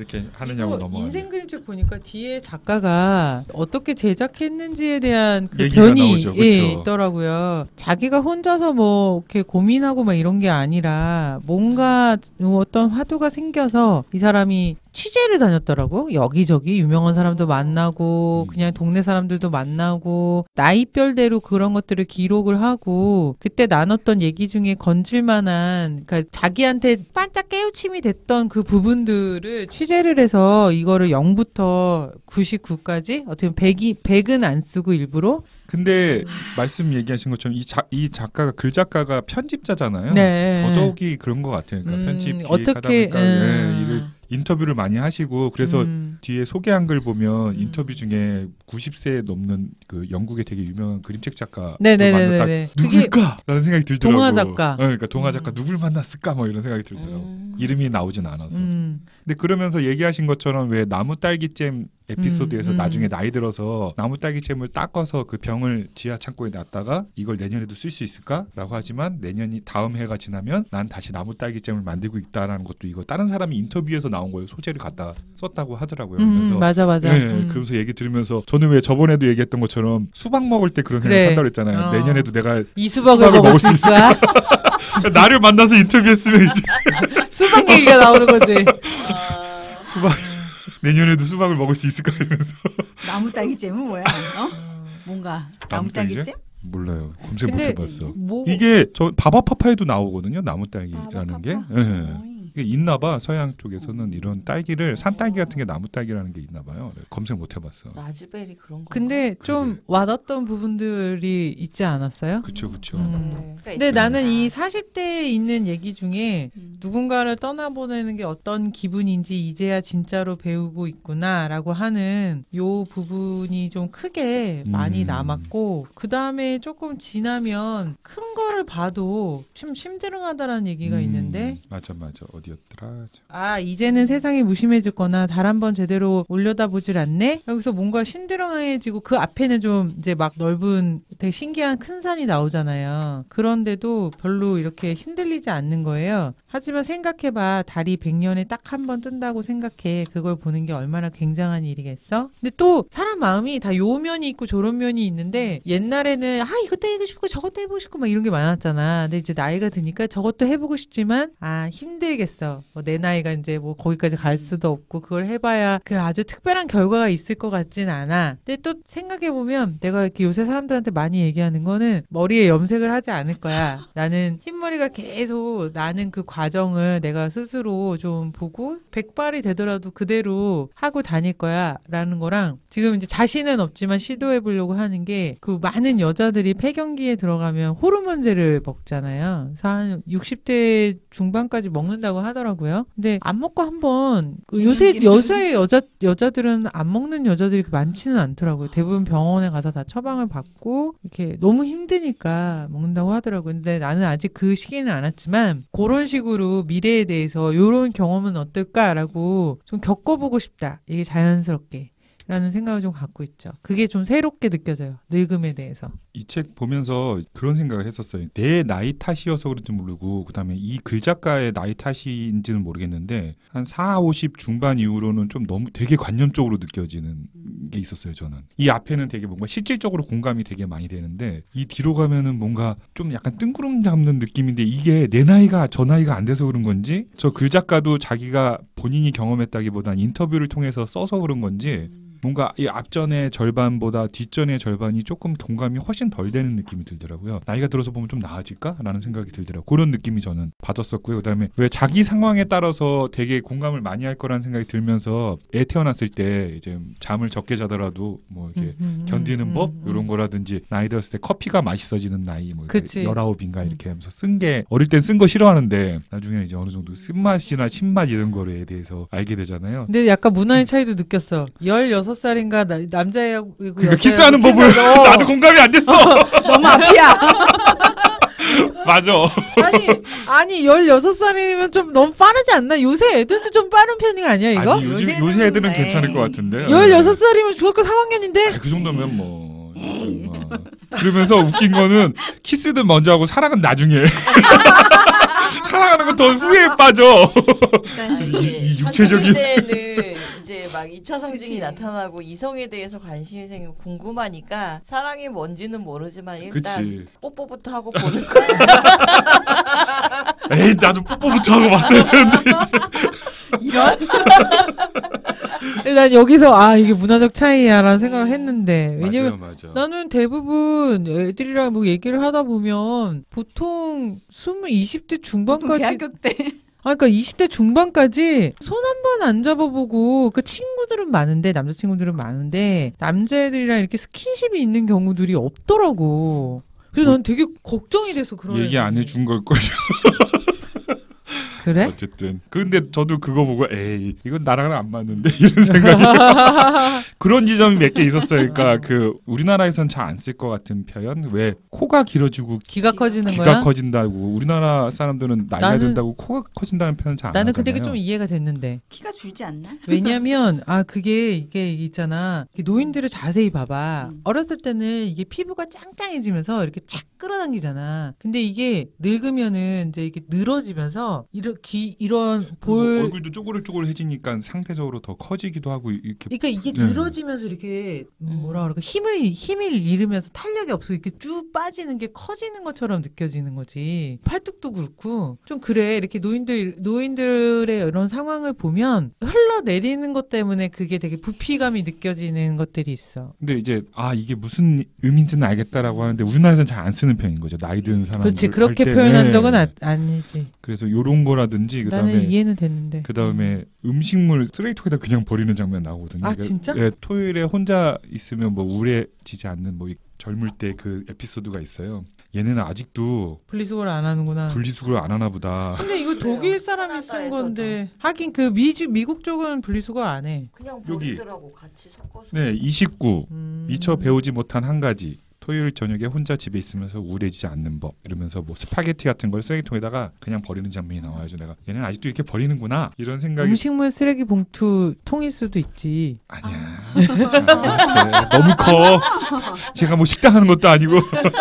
이렇게 하느냐고 넘어가는. 인생 그림책 보니까 뒤에 작가가 어떻게 제작했는지에 대한 그 얘기가 변이 나오죠. 예, 그쵸. 있더라고요. 자기가 혼자서 뭐 이렇게 고민하고 막 이런 게 아니라 뭔가 어떤 화두가 생겨서 이 사람이 취재를 다녔더라고. 여기저기 유명한 사람도 만나고 음. 그냥 동네 사람들도 만나고 나이별대로 그런 것들을 기록을 하고 그때 나눴던 얘기 중에 건질만한 그러니까 자기한테 반짝 깨우침이 됐던 그 부분들을 취재를 해서 이거를 영부터 구십구까지 어떻게 보면 백이, 백은 안 쓰고 일부러 근데 말씀 얘기하신 것처럼 이, 자, 이 작가가 글 작가가 편집자잖아요. 네. 더더욱이 그런 것 같아요. 그러니까 음, 편집 기획하다 어떻게, 보니까 음. 예, 이를 인터뷰를 많이 하시고 그래서 음. 뒤에 소개한 글 보면 음. 인터뷰 중에 구십 세 넘는 그 영국의 되게 유명한 그림책 작가 네네네네. 누굴까라는 생각이 들더라고요. 동화 작가. 어, 그러니까 동화 작가 음. 누굴 만났을까 뭐 이런 생각이 들더라고요. 음. 이름이 나오진 않아서. 음. 근데 그러면서 얘기하신 것처럼 왜 나무 딸기잼 에피소드에서 음, 음. 나중에 나이 들어서 나무 딸기잼을 닦아서 그 병을 지하 창고에 놨다가 이걸 내년에도 쓸 수 있을까라고 하지만 내년이 다음 해가 지나면 난 다시 나무 딸기잼을 만들고 있다라는 것도 이거 다른 사람이 인터뷰에서 나온 거예요. 소재를 갖다 썼다고 하더라고요. 음, 그래서 맞아 맞아. 네, 음. 그러면서 얘기 들으면서 저는 왜 저번에도 얘기했던 것처럼 수박 먹을 때 그런 그래. 생각 한다고 했잖아요. 어. 내년에도 내가 이 수박을, 수박을 먹을 먹을 수 수 있을까? 나를 만나서 인터뷰했으면 이제 수박 얘기가 나오는 거지. 수박 내년에도 수박을 먹을 수 있을까 이러면서 나무 딸기잼은 뭐야? 어? 뭔가 나무 나무 딸기잼? 딸기잼? 몰라요. 검색 못 근데 해봤어. 뭐 이게 저 바바파파에도 나오거든요. 나무 딸기라는 게. 바바파파? 예. 어이. 이게 있나봐. 서양 쪽에서는 이런 딸기를 산딸기 같은 게 나무 딸기라는 게 있나봐요. 검색 못 해봤어. 라즈베리 그런 거. 근데 좀 그래. 와닿던 부분들이 있지 않았어요? 그쵸 그쵸. 음. 그러니까 근데 있어요. 나는 이 아. 사십 대에 있는 얘기 중에 음. 누군가를 떠나보내는 게 어떤 기분인지 이제야 진짜로 배우고 있구나라고 하는 요 부분이 좀 크게 많이 음. 남았고 그 다음에 조금 지나면 큰 거를 봐도 좀 심드렁하다라는 얘기가 음, 있는데 맞아 맞아. 어디였더라. 아 이제는 세상이 무심해졌거나 달 한 번 제대로 올려다보질 않네. 여기서 뭔가 심드렁해지고 그 앞에는 좀 이제 막 넓은 되게 신기한 큰 산이 나오잖아요. 그런데도 별로 이렇게 흔들리지 않는 거예요. 하지만 생각해봐. 달이 백 년에 딱 한 번 뜬다고 생각해. 그걸 보는 게 얼마나 굉장한 일이겠어? 근데 또 사람 마음이 다 요 면이 있고 저런 면이 있는데 옛날에는 아 이것도 해보고 싶고 저것도 해보고 싶고 막 이런 게 많았잖아. 근데 이제 나이가 드니까 저것도 해보고 싶지만 아 힘들겠어. 뭐 내 나이가 이제 뭐 거기까지 갈 수도 없고 그걸 해봐야 그 아주 특별한 결과가 있을 것 같진 않아. 근데 또 생각해보면 내가 이렇게 요새 사람들한테 많이 얘기하는 거는 머리에 염색을 하지 않을 거야. 나는 흰머리가 계속 나는 그 과정을 내가 스스로 좀 보고 백발이 되더라도 그대로 하고 다닐 거야 라는 거랑 지금 이제 자신은 없지만 시도해보려고 하는 게 그 많은 여자들이 폐경기에 들어가면 호르몬제를 먹잖아요. 그래서 한 육십 대 중반까지 먹는다고 하더라고요. 근데 안 먹고 한번 그 요새 요새 여자 여자들은 안 먹는 여자들이 많지는 않더라고요. 대부분 병원에 가서 다 처방을 받고 이렇게 너무 힘드니까 먹는다고 하더라고요. 근데 나는 아직 그 시기는 안 왔지만 그런 식으로 미래에 대해서 이런 경험은 어떨까라고 좀 겪어보고 싶다. 이게 자연스럽게. 라는 생각을 좀 갖고 있죠. 그게 좀 새롭게 느껴져요. 늙음에 대해서. 이 책 보면서 그런 생각을 했었어요. 내 나이 탓이어서 그런지 모르고 그다음에 이 글 작가의 나이 탓인지는 모르겠는데 한 사, 오십 중반 이후로는 좀 너무 되게 관념적으로 느껴지는 게 있었어요. 저는. 이 앞에는 되게 뭔가 실질적으로 공감이 되게 많이 되는데 이 뒤로 가면은 뭔가 좀 약간 뜬구름 잡는 느낌인데 이게 내 나이가 저 나이가 안 돼서 그런 건지 저 글 작가도 자기가 본인이 경험했다기보단 인터뷰를 통해서 써서 그런 건지 뭔가 이 앞전의 절반보다 뒷전의 절반이 조금 공감이 훨씬 덜 되는 느낌이 들더라고요. 나이가 들어서 보면 좀 나아질까라는 생각이 들더라고요. 그런 느낌이 저는 받았었고요. 그다음에 왜 자기 상황에 따라서 되게 공감을 많이 할 거라는 생각이 들면서 애 태어났을 때 이제 잠을 적게 자더라도 뭐 이렇게 음, 음, 견디는 음, 법 음, 이런 거라든지 나이 들었을 때 커피가 맛있어지는 나이 뭐 그치. 열아홉인가 이렇게 하면서 쓴 게 어릴 땐 쓴 거 싫어하는데 나중에 이제 어느 정도 쓴맛이나 신맛 이런 거에 대해서 알게 되잖아요. 근데 약간 문화의 차이도 느꼈어. 열여섯 살인가 나, 남자애하고 그러니까 키스하는 법을 나도 공감이 안 됐어. 너무 앞이야. 맞아. 아니 아니 열여섯 살이면 좀 너무 빠르지 않나? 요새 애들도 좀 빠른 편이 아니야 이거? 아니 요즘 요새는 요새 애들은 에이. 괜찮을 것 같은데. 열여섯 살이면 중학교 삼 학년인데? 아니, 그 정도면 뭐. 어. 그러면서 웃긴 거는 키스는 먼저 하고 사랑은 나중에. 사랑하는 건 더 후회에 빠져. 일단 아, 이게 이 육체적인- 사춘기 때는 이제 막 이 차 성징이 그치. 나타나고 이성에 대해서 관심이 생기고 궁금하니까 사랑이 뭔지는 모르지만 일단 그치. 뽀뽀부터 하고 보는 거야. 에이 나도 뽀뽀부터 하고 봤어야 되는데. 이런. 근데 난 여기서 아 이게 문화적 차이야라는 생각을 했는데 왜냐면 맞아요, 맞아. 나는 대부분 애들이랑 뭐 얘기를 하다 보면 보통 스무, 이십 대 보통 중반까지 대학교 때 아, 그러니까 이십 대 중반까지 손 한 번 안 잡아보고 그 친구들은 많은데 남자친구들은 많은데 남자애들이랑 이렇게 스킨십이 있는 경우들이 없더라고. 그래서 난 되게 걱정이 돼서 그런 얘기 안 애들이. 해준 걸걸요. 그래? 어쨌든 근데 저도 그거 보고 에이 이건 나랑은 안 맞는데 이런 생각이 그런 지점이 몇 개 있었어요. 그러니까 그 우리나라에선 잘 안 쓸 것 같은 표현 왜 코가 길어지고 기가 커지는 귀가 거야? 커진다고 우리나라 사람들은 나이가 나는- 든다고 코가 커진다는 표현 잘 안 하잖아요. 나는 그게 좀 이해가 됐는데 키가 줄지 않나? 왜냐면 아 그게 이게 있잖아 이게 노인들을 자세히 봐봐 음. 어렸을 때는 이게 피부가 짱짱해지면서 이렇게 착 끌어당기잖아. 근데 이게 늙으면은 이제 이게 늘어지면서 이런 귀 이런 볼 뭐 얼굴도 쪼글쪼글해지니까 상대적으로 더 커지기도 하고 이렇게 그러니까 이게 네. 늘어지면서 이렇게 뭐라 그럴까 힘을 힘을 잃으면서 탄력이 없어 이렇게 쭉 빠지는 게 커지는 것처럼 느껴지는 거지. 팔뚝도 그렇고 좀 그래 이렇게 노인들 노인들의 이런 상황을 보면 흘러내리는 것 때문에 그게 되게 부피감이 느껴지는 것들이 있어. 근데 이제 아 이게 무슨 의미인지는 알겠다라고 하는데 우리나라에서는 잘 안 쓰는 표현인 거죠. 나이 든 사람. 그렇지 그렇게 표현한 적은 아, 아니지. 그래서 요런 거라든지 그다음에 나는 이해는 됐는데. 그다음에 음식물 쓰레기통에다 그냥 버리는 장면 나오거든요. 아, 그러니까 진짜? 예, 토요일에 혼자 있으면 뭐 우울해지지 않는 뭐 이- 젊을 때 그 에피소드가 있어요. 얘네는 아직도 분리수거를 안 하는구나. 분리수거를 안 하나 보다. 근데 이거 독일 사람이 쓴 캐나다에서도. 건데 하긴 그 미주 미국 쪽은 분리수거 안 해. 그냥 여기. 버리더라고 같이 섞어서. 네, 이십구. 음. 미처 배우지 못한 한 가지. 토요일 저녁에 혼자 집에 있으면서 우울해지지 않는 법 이러면서 뭐 스파게티 같은 걸 쓰레기통에다가 그냥 버리는 장면이 나와야죠. 내가 얘는 아직도 이렇게 버리는구나 이런 생각이 음식물 쓰레기 봉투 통일 수도 있지. 아니야. 자, 너무 커. 제가 뭐 식당 하는 것도 아니고.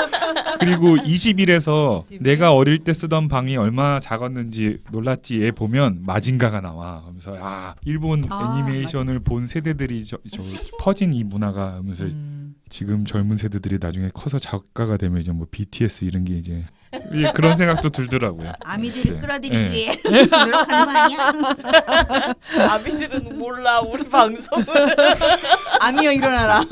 그리고 이십 일에서 내가 어릴 때 쓰던 방이 얼마나 작았는지 놀랐지. 얘 보면 마징가가 나와. 하면서 아 일본 아, 애니메이션을 본 세대들이 저, 저 퍼진 이 문화가 하면서 음. 지금 젊은 세대들이 나중에 커서 작가가 되면 이제 뭐 비티에스 이런 게 이제 예, 그런 생각도 들더라고요. 아미들을 네. 끌어들이기 네. 위해 노력하는 거 아니야? 아미들은 몰라 우리 방송을. 아미여 일어나라.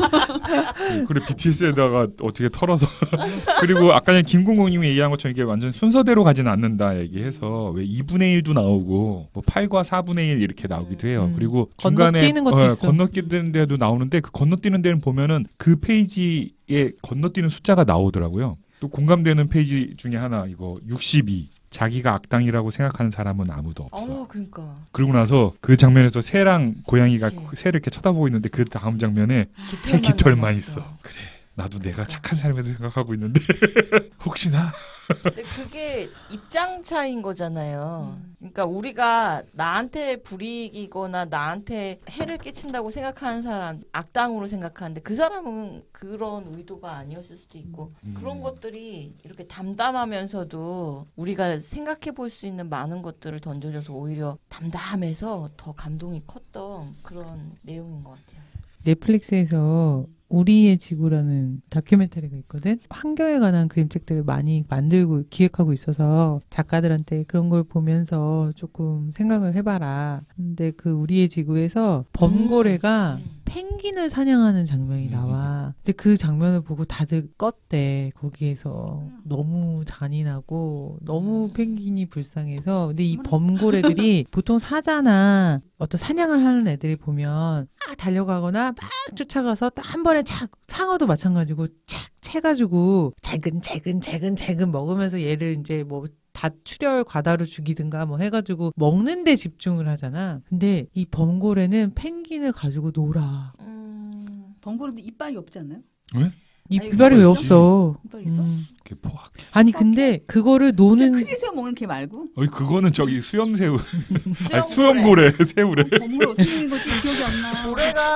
그리고 비티에스에다가 어떻게 털어서 그리고 아까 전에 김공공님이 얘기한 것처럼 이게 완전 순서대로 가지는 않는다 얘기해서 왜 이분의 일도 나오고 뭐 팔과 사분의 일 이렇게 나오기도 해요. 음. 그리고 중간에 건너뛰는 것도 있어. 건너뛰는 데도 나오는데 그 건너뛰는 데는 보면은 그 페이지에 건너뛰는 숫자가 나오더라고요. 또 공감되는 페이지 중에 하나 이거 육십이. 자기가 악당이라고 생각하는 사람은 아무도 없어. 어, 그러니까. 그러고 나서 그 장면에서 새랑 고양이가 그치. 새를 이렇게 쳐다보고 있는데 그 다음 장면에 새 깃털만 있어. 그래. 나도 내가 착한 삶에서 생각하고 있는데 혹시나 근데 그게 입장 차이인 거잖아요. 그러니까 우리가 나한테 불이익이거나 나한테 해를 끼친다고 생각하는 사람 악당으로 생각하는데 그 사람은 그런 의도가 아니었을 수도 있고 음. 그런 것들이 이렇게 담담하면서도 우리가 생각해 볼 수 있는 많은 것들을 던져줘서 오히려 담담해서 더 감동이 컸던 그런 내용인 것 같아요. 넷플릭스에서 우리의 지구라는 다큐멘터리가 있거든. 환경에 관한 그림책들을 많이 만들고 기획하고 있어서 작가들한테 그런 걸 보면서 조금 생각을 해봐라. 근데 그 우리의 지구에서 범고래가 음. 펭귄을 사냥하는 장면이 나와. 근데 그 장면을 보고 다들 껐대. 거기에서 너무 잔인하고 너무 펭귄이 불쌍해서. 근데 이 범고래들이 보통 사자나 어떤 사냥을 하는 애들이 보면 막 달려가거나 막 쫓아가서 딱 한 번에 착 상어도 마찬가지고 착 채가지고 재근재근재근재근 먹으면서 얘를 이제 뭐 다 출혈 과다로 죽이든가 뭐 해가지고 먹는 데 집중을 하잖아. 근데 이 범고래는 펭귄을 가지고 놀아. 음. 번거로도 이빨이 없지 않나요? 이 아니, 이빨이 왜 이빨 없어? 이빨 있어? 음. 이렇게 포악. 아니 근데 그거를 그냥 노는 크게 새우 먹는 게 말고 어이 그거는 저기 수염새우 아니 수염고래. 수염고래 새우래. 범고래 어떻게 된 거지 기억이 안 나. 고래가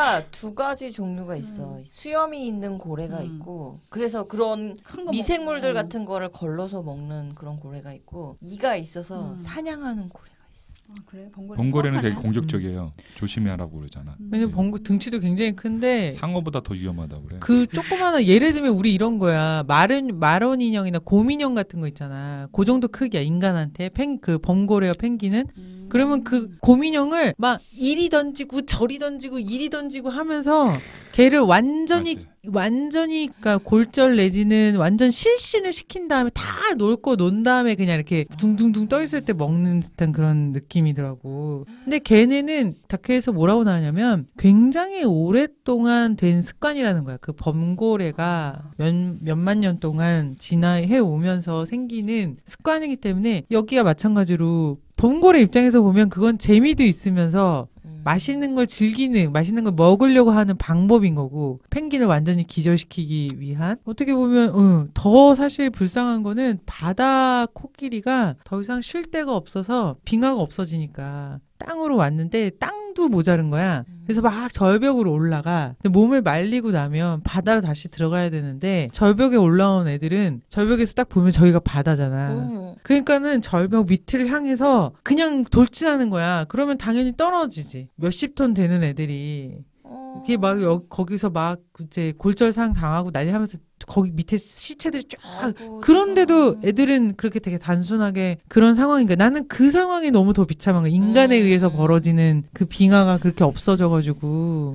고래가 두 가지 종류가 있어. 음. 수염이 있는 고래가 음. 있고, 그래서 그런 큰 거 미생물들 먹고. 같은 거를 걸러서 먹는 그런 고래가 있고, 이가 있어서 음. 사냥하는 고래가 있어. 아, 그래? 번고래 번고래는 되게 정확하네. 공격적이에요. 조심하라고 그러잖아. 음. 왜냐면 번고 등치도 굉장히 큰데 상어보다 더 위험하다고 그래. 그 조그마한 예를 들면 우리 이런 거야. 마른 마론 인형이나 곰인형 같은 거 있잖아. 그 정도 크기야 인간한테. 펭 그 번고래와 펭귄은. 음. 그러면 그 곰인형을 막 이리 던지고 저리 던지고 이리 던지고 하면서 걔를 완전히 맞아요. 완전히 그러니까 골절 내지는 완전 실신을 시킨 다음에 다 놀고 논 다음에 그냥 이렇게 둥둥둥 떠 있을 때 먹는 듯한 그런 느낌이더라고. 근데 걔네는 다큐에서 뭐라고 나오냐면 굉장히 오랫동안 된 습관이라는 거야. 그 범고래가 몇, 몇만 년 동안 진화해 오면서 생기는 습관이기 때문에 여기가 마찬가지로 범고래 입장에서 보면 그건 재미도 있으면서 음. 맛있는 걸 즐기는, 맛있는 걸 먹으려고 하는 방법인 거고, 펭귄을 완전히 기절시키기 위한. 어떻게 보면 어, 더 사실 불쌍한 거는 바다 코끼리가 더 이상 쉴 데가 없어서 빙하가 없어지니까 땅으로 왔는데 땅도 모자른 거야. 그래서 막 절벽으로 올라가. 근데 몸을 말리고 나면 바다로 다시 들어가야 되는데 절벽에 올라온 애들은 절벽에서 딱 보면 저기가 바다잖아. 음. 그러니까는 절벽 밑을 향해서 그냥 돌진하는 거야. 그러면 당연히 떨어지지. 몇십 톤 되는 애들이. 어. 이게 막 여, 거기서 막 이제 골절상 당하고 난리 하면서 거기 밑에 시체들이 쫙. 아이고, 그런데도 세상에. 애들은 그렇게 되게 단순하게 그런 상황인가. 나는 그 상황이 너무 더 비참한 거야. 인간에 음. 의해서 벌어지는 그 빙하가 그렇게 없어져가지고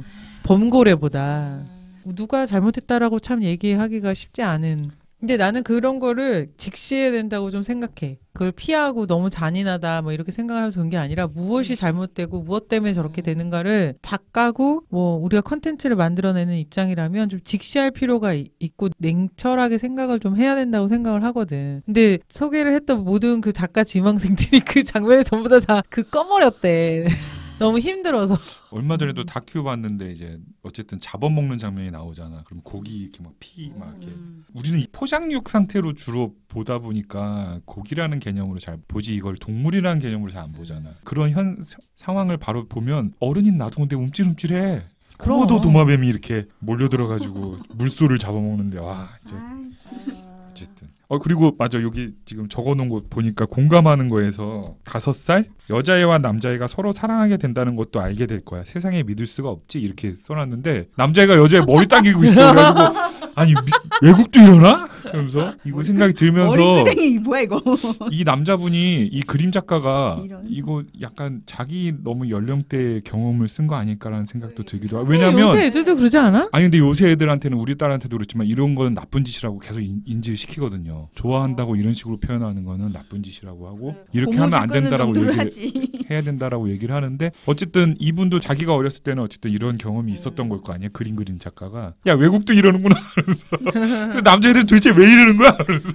범고래보다 음. 누가 잘못했다라고 참 얘기하기가 쉽지 않은. 근데 나는 그런 거를 직시해야 된다고 좀 생각해. 그걸 피하고 너무 잔인하다 뭐 이렇게 생각을 해서 그런 게 아니라 무엇이 잘못되고 무엇 때문에 저렇게 되는가를 작가고 뭐 우리가 컨텐츠를 만들어내는 입장이라면 좀 직시할 필요가 이- 있고 냉철하게 생각을 좀 해야 된다고 생각을 하거든. 근데 소개를 했던 모든 그 작가 지망생들이 그 장면에 전부 다 다 그 꺼버렸대. 너무 힘들어서. 얼마 전에도 다큐 봤는데 이제 어쨌든 잡아먹는 장면이 나오잖아. 그럼 고기 이렇게 막 피 막 이렇게. 음. 우리는 이 포장육 상태로 주로 보다 보니까 고기라는 개념으로 잘 보지 이걸 동물이라는 개념으로 잘 안 보잖아. 그런 현 사- 상황을 바로 보면 어른인 나도 근데 움찔움찔해. 그럼. 코모도 도마뱀이 이렇게 몰려들어가지고 물소를 잡아먹는데 와 이제 아, 어쨌든. 어 그리고 맞아 여기 지금 적어놓은 거 보니까 공감하는 거에서 다섯 살 여자애와 남자애가 서로 사랑하게 된다는 것도 알게 될 거야. 세상에 믿을 수가 없지 이렇게 써놨는데 남자애가 여자애 머리 당기고 있어. 그래가지고 아니 미, 외국도 이러나? 그러면서 이거 생각이 들면서 머리끄댕이 뭐야 이거? 이 남자분이 이 그림 작가가 이런. 이거 약간 자기 너무 연령대 경험을 쓴 거 아닐까라는 생각도 들기도 하고 왜냐면 요새 애들도 그러지 않아? 아니 근데 요새 애들한테는 우리 딸한테도 그렇지만 이런 거는 나쁜 짓이라고 계속 인, 인지를 시키거든요. 좋아한다고 이런 식으로 표현하는 거는 나쁜 짓이라고 하고 이렇게 하면 안 된다라고 얘기를 하지. 해야 된다라고 얘기를 하는데 어쨌든 이분도 자기가 어렸을 때는 어쨌든 이런 경험이 있었던 걸 거 아니야. 그림 그린 작가가 야 외국도 이러는구나 그러면서 그 남자애들은 도대체 왜 이러는 거야? 그래서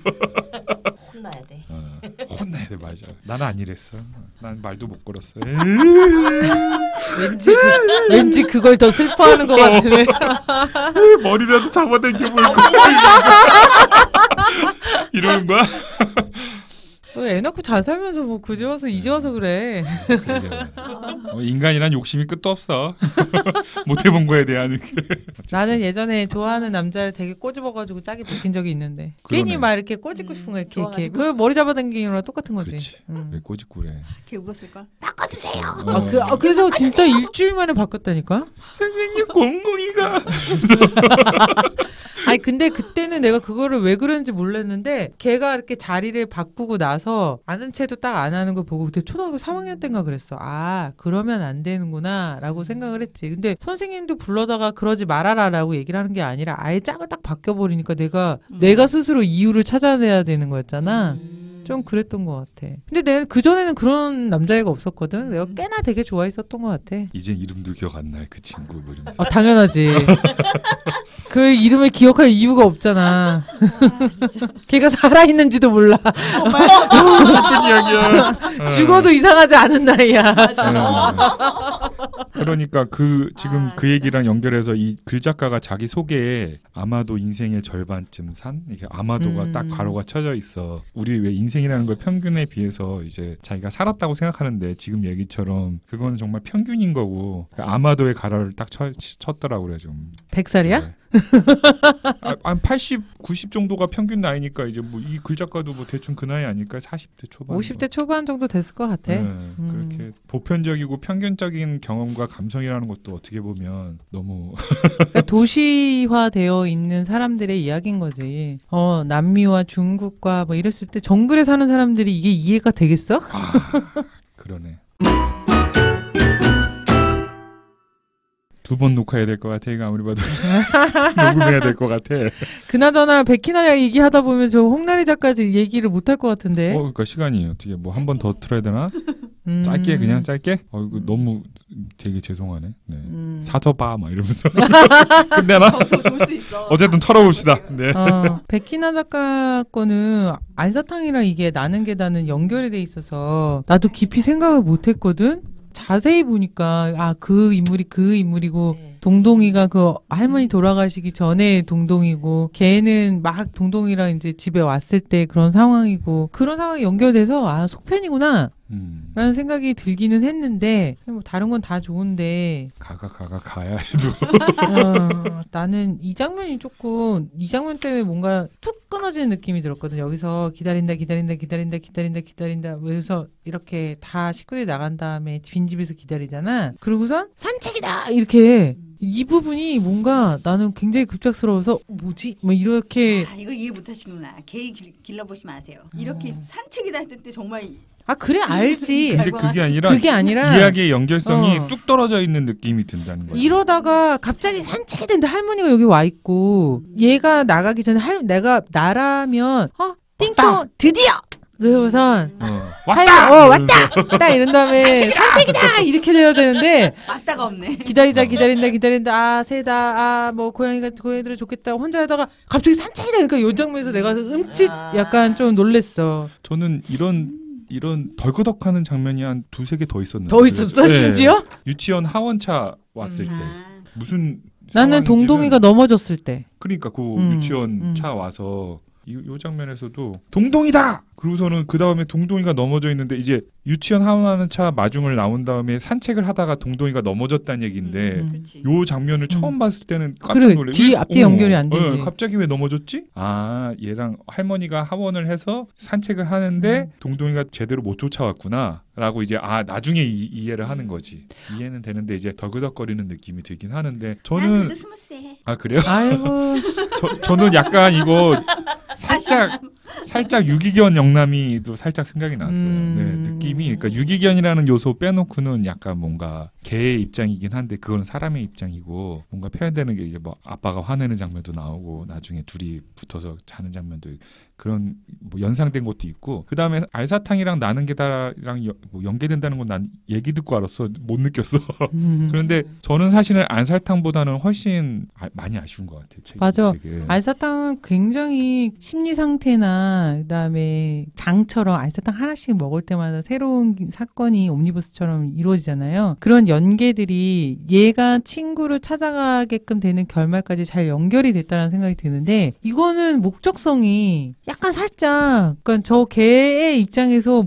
혼나야 돼. 어, 혼나야 돼 맞아. 나는 안 이랬어. 난 말도 못 걸었어. 왠지 저- 왠지 그걸 더 슬퍼하는 것 같으네. 머리라도 잡아당겨 볼까 이러는 거야? 애 낳고 잘 살면서 뭐 그제 와서 이제 와서 그래. 어, 인간이란 욕심이 끝도 없어. 못 해본 거에 대한 그. 나는 예전에 좋아하는 남자를 되게 꼬집어가지고 짝이 바뀐 적이 있는데 그러네. 괜히 막 이렇게 꼬집고 싶은 거야. 이렇게, 이렇게. 좋아가지고. 그 머리 잡아당기는 거랑 똑같은 거지. 그렇지. 응. 왜 꼬집고래? 걔 울었을 걸. 어. 아, 그, 아, 그래서 진짜 일주일 만에 바꿨다니까? 선생님 공공이가. 아니 근데 그때는 내가 그거를 왜 그런지 몰랐는데 걔가 이렇게 자리를 바꾸고 나서 아는 채도 딱 안 하는 걸 보고 그때 초등학교 삼 학년 때인가 그랬어. 아 그러면 안 되는구나 라고 생각을 했지. 근데 선생님도 불러다가 그러지 말아라 라고 얘기를 하는 게 아니라 아예 짝을 딱 바뀌어버리니까 내가 음. 내가 스스로 이유를 찾아내야 되는 거였잖아. 음. 좀 그랬던 것 같아. 근데 내가 그전에는 그런 남자애가 없었거든. 내가 꽤나 되게 좋아했었던 것 같아. 이젠 이름도 기억 안 날 그 친구 뭐 이러면서. 어, 당연하지. 그 이름을 기억할 이유가 없잖아. 걔가 살아있는지도 몰라. 슬픈 이야기야. 죽어도 이상하지 않은 나이야. 네. 그러니까 그 지금 아, 그 얘기랑 연결해서 이 글 작가가 자기 소개에 아마도 인생의 절반쯤 산 이렇게 아마도가 음. 딱 가로가 쳐져 있어. 우리 왜 인생이라는 걸 평균에 비해서 이제 자기가 살았다고 생각하는데 지금 얘기처럼 그거는 정말 평균인 거고 아마도의 가로를 딱 쳐, 쳤더라고 그래 좀. 백 살이야? 네. 아, 한 팔십, 구십 정도가 평균 나이니까 이제 뭐 이 글 작가도 뭐 대충 그 나이 아닐까? 사십 대 초반. 오십 대 초반 정도 됐을 것 같아. 네, 음. 그렇게 보편적이고 평균적인 경험과 감성이라는 것도 어떻게 보면 너무 그러니까 도시화되어 있는 사람들의 이야기인 거지. 어, 남미와 중국과 뭐 이랬을 때 정글에 사는 사람들이 이게 이해가 되겠어? 아, 그러네. 두 번 녹화해야 될 것 같아. 이거 아무리 봐도 녹음해야 될 것 같아. 그나저나 백희나 얘기하다 보면 저 홍나리 작가지 얘기를 못 할 것 같은데. 어, 그러니까 시간이 어떻게 뭐 한 번 더 틀어야 되나? 음. 짧게 그냥 짧게? 어, 이거 너무 되게 죄송하네. 네. 음. 사줘봐 막 이러면서 끝내나? 더줄수 있어. 어쨌든 털어봅시다. 네. 어, 백희나 작가 거는 알사탕이랑 이게 나는 계단은 연결이 돼 있어서 나도 깊이 생각을 못 했거든. 자세히 보니까 아, 그 인물이 그 인물이고 네. 동동이가 그 할머니 돌아가시기 전에 동동이고 걔는 막 동동이랑 이제 집에 왔을 때 그런 상황이고 그런 상황이 연결돼서 아, 속편이구나 음. 라는 생각이 들기는 했는데 뭐 다른 건 다 좋은데 가가 가가 가야 해도 어, 나는 이 장면이 조금 이 장면 때문에 뭔가 툭 끊어지는 느낌이 들었거든. 여기서 기다린다 기다린다 기다린다 기다린다 기다린다 그래서 이렇게 다 식구들이 나간 다음에 빈집에서 기다리잖아. 그러고선 산책이다 이렇게 이 부분이 뭔가 나는 굉장히 급작스러워서 뭐지? 뭐 이렇게 아, 이거 이해 못하시구나. 개 길- 길러보시면 아세요. 이렇게 어. 산책이다 할 때 정말 아 그래 알지. 근데 그게 아니라 그게 아니라 이야기의 연결성이 어. 뚝 떨어져 있는 느낌이 든다는 거예요. 이러다가 갑자기 산책이 됐는데 할머니가 여기 와 있고 얘가 나가기 전에 할 내가 나라면 어 띵동 드디어 그러고선 어. 할- 왔다. 어 왔다 딱 이런 다음에 산책이다 이렇게 돼야 되는데 맞다가 없네. 기다리다 기다린다 기다린다 아 새다 아 뭐 고양이가 고양이들은 좋겠다 혼자 하다가 갑자기 산책이다 그러니까 요 장면에서 내가 음칫 약간 좀 놀랬어. 저는 이런 이런 덜그덕하는 장면이 한 두세 개 더 있었는데. 더 있었어 네. 심지어? 유치원 하원차 왔을 때 아, 무슨 나는 상황인지는- 동동이가 넘어졌을 때. 그러니까 그 음, 유치원 음. 차 와서 이, 요 장면에서도 동동이다. 그러고서는 그 다음에 동동이가 넘어져 있는데 이제 유치원 하원하는 차 마중을 나온 다음에 산책을 하다가 동동이가 넘어졌다는 얘기인데 음. 그렇지. 요 장면을 처음 봤을 때는 깜짝 그래, 놀래. 뒤 왜- 앞뒤 어, 연결이 안 되지. 어, 갑자기 왜 넘어졌지? 아 얘랑 할머니가 하원을 해서 산책을 하는데 음. 동동이가 제대로 못 쫓아왔구나. 라고 이제 아 나중에 이, 이해를 하는 거지. 이해는 되는데 이제 덜그덕거리는 느낌이 들긴 하는데 난 저는 그래도 스무스해. 아 그래요? 아이고 저, 저는 약간 이거 살짝 살짝 유기견 영남이도 살짝 생각이 났어요. 음. 네, 느낌이 그러니까 유기견이라는 요소 빼놓고는 약간 뭔가 개의 입장이긴 한데 그거는 사람의 입장이고 뭔가 표현되는 게 이제 뭐 아빠가 화내는 장면도 나오고 나중에 둘이 붙어서 자는 장면도 그런 뭐 연상된 것도 있고 그 다음에 알사탕이랑 나는 게다랑 여- 뭐 연계된다는 건 난 얘기 듣고 알았어. 못 느꼈어. 음. 그런데 저는 사실은 알사탕보다는 훨씬 아, 많이 아쉬운 것 같아요. 책, 맞아. 책은. 알사탕은 굉장히 심리 상태나 그다음에 장처럼 알사탕 하나씩 먹을 때마다 새로운 사건이 옴니버스처럼 이루어지잖아요. 그런 연계들이 얘가 친구를 찾아가게끔 되는 결말까지 잘 연결이 됐다는 생각이 드는데 이거는 목적성이 약간 살짝 그러니까 저 개의 입장에서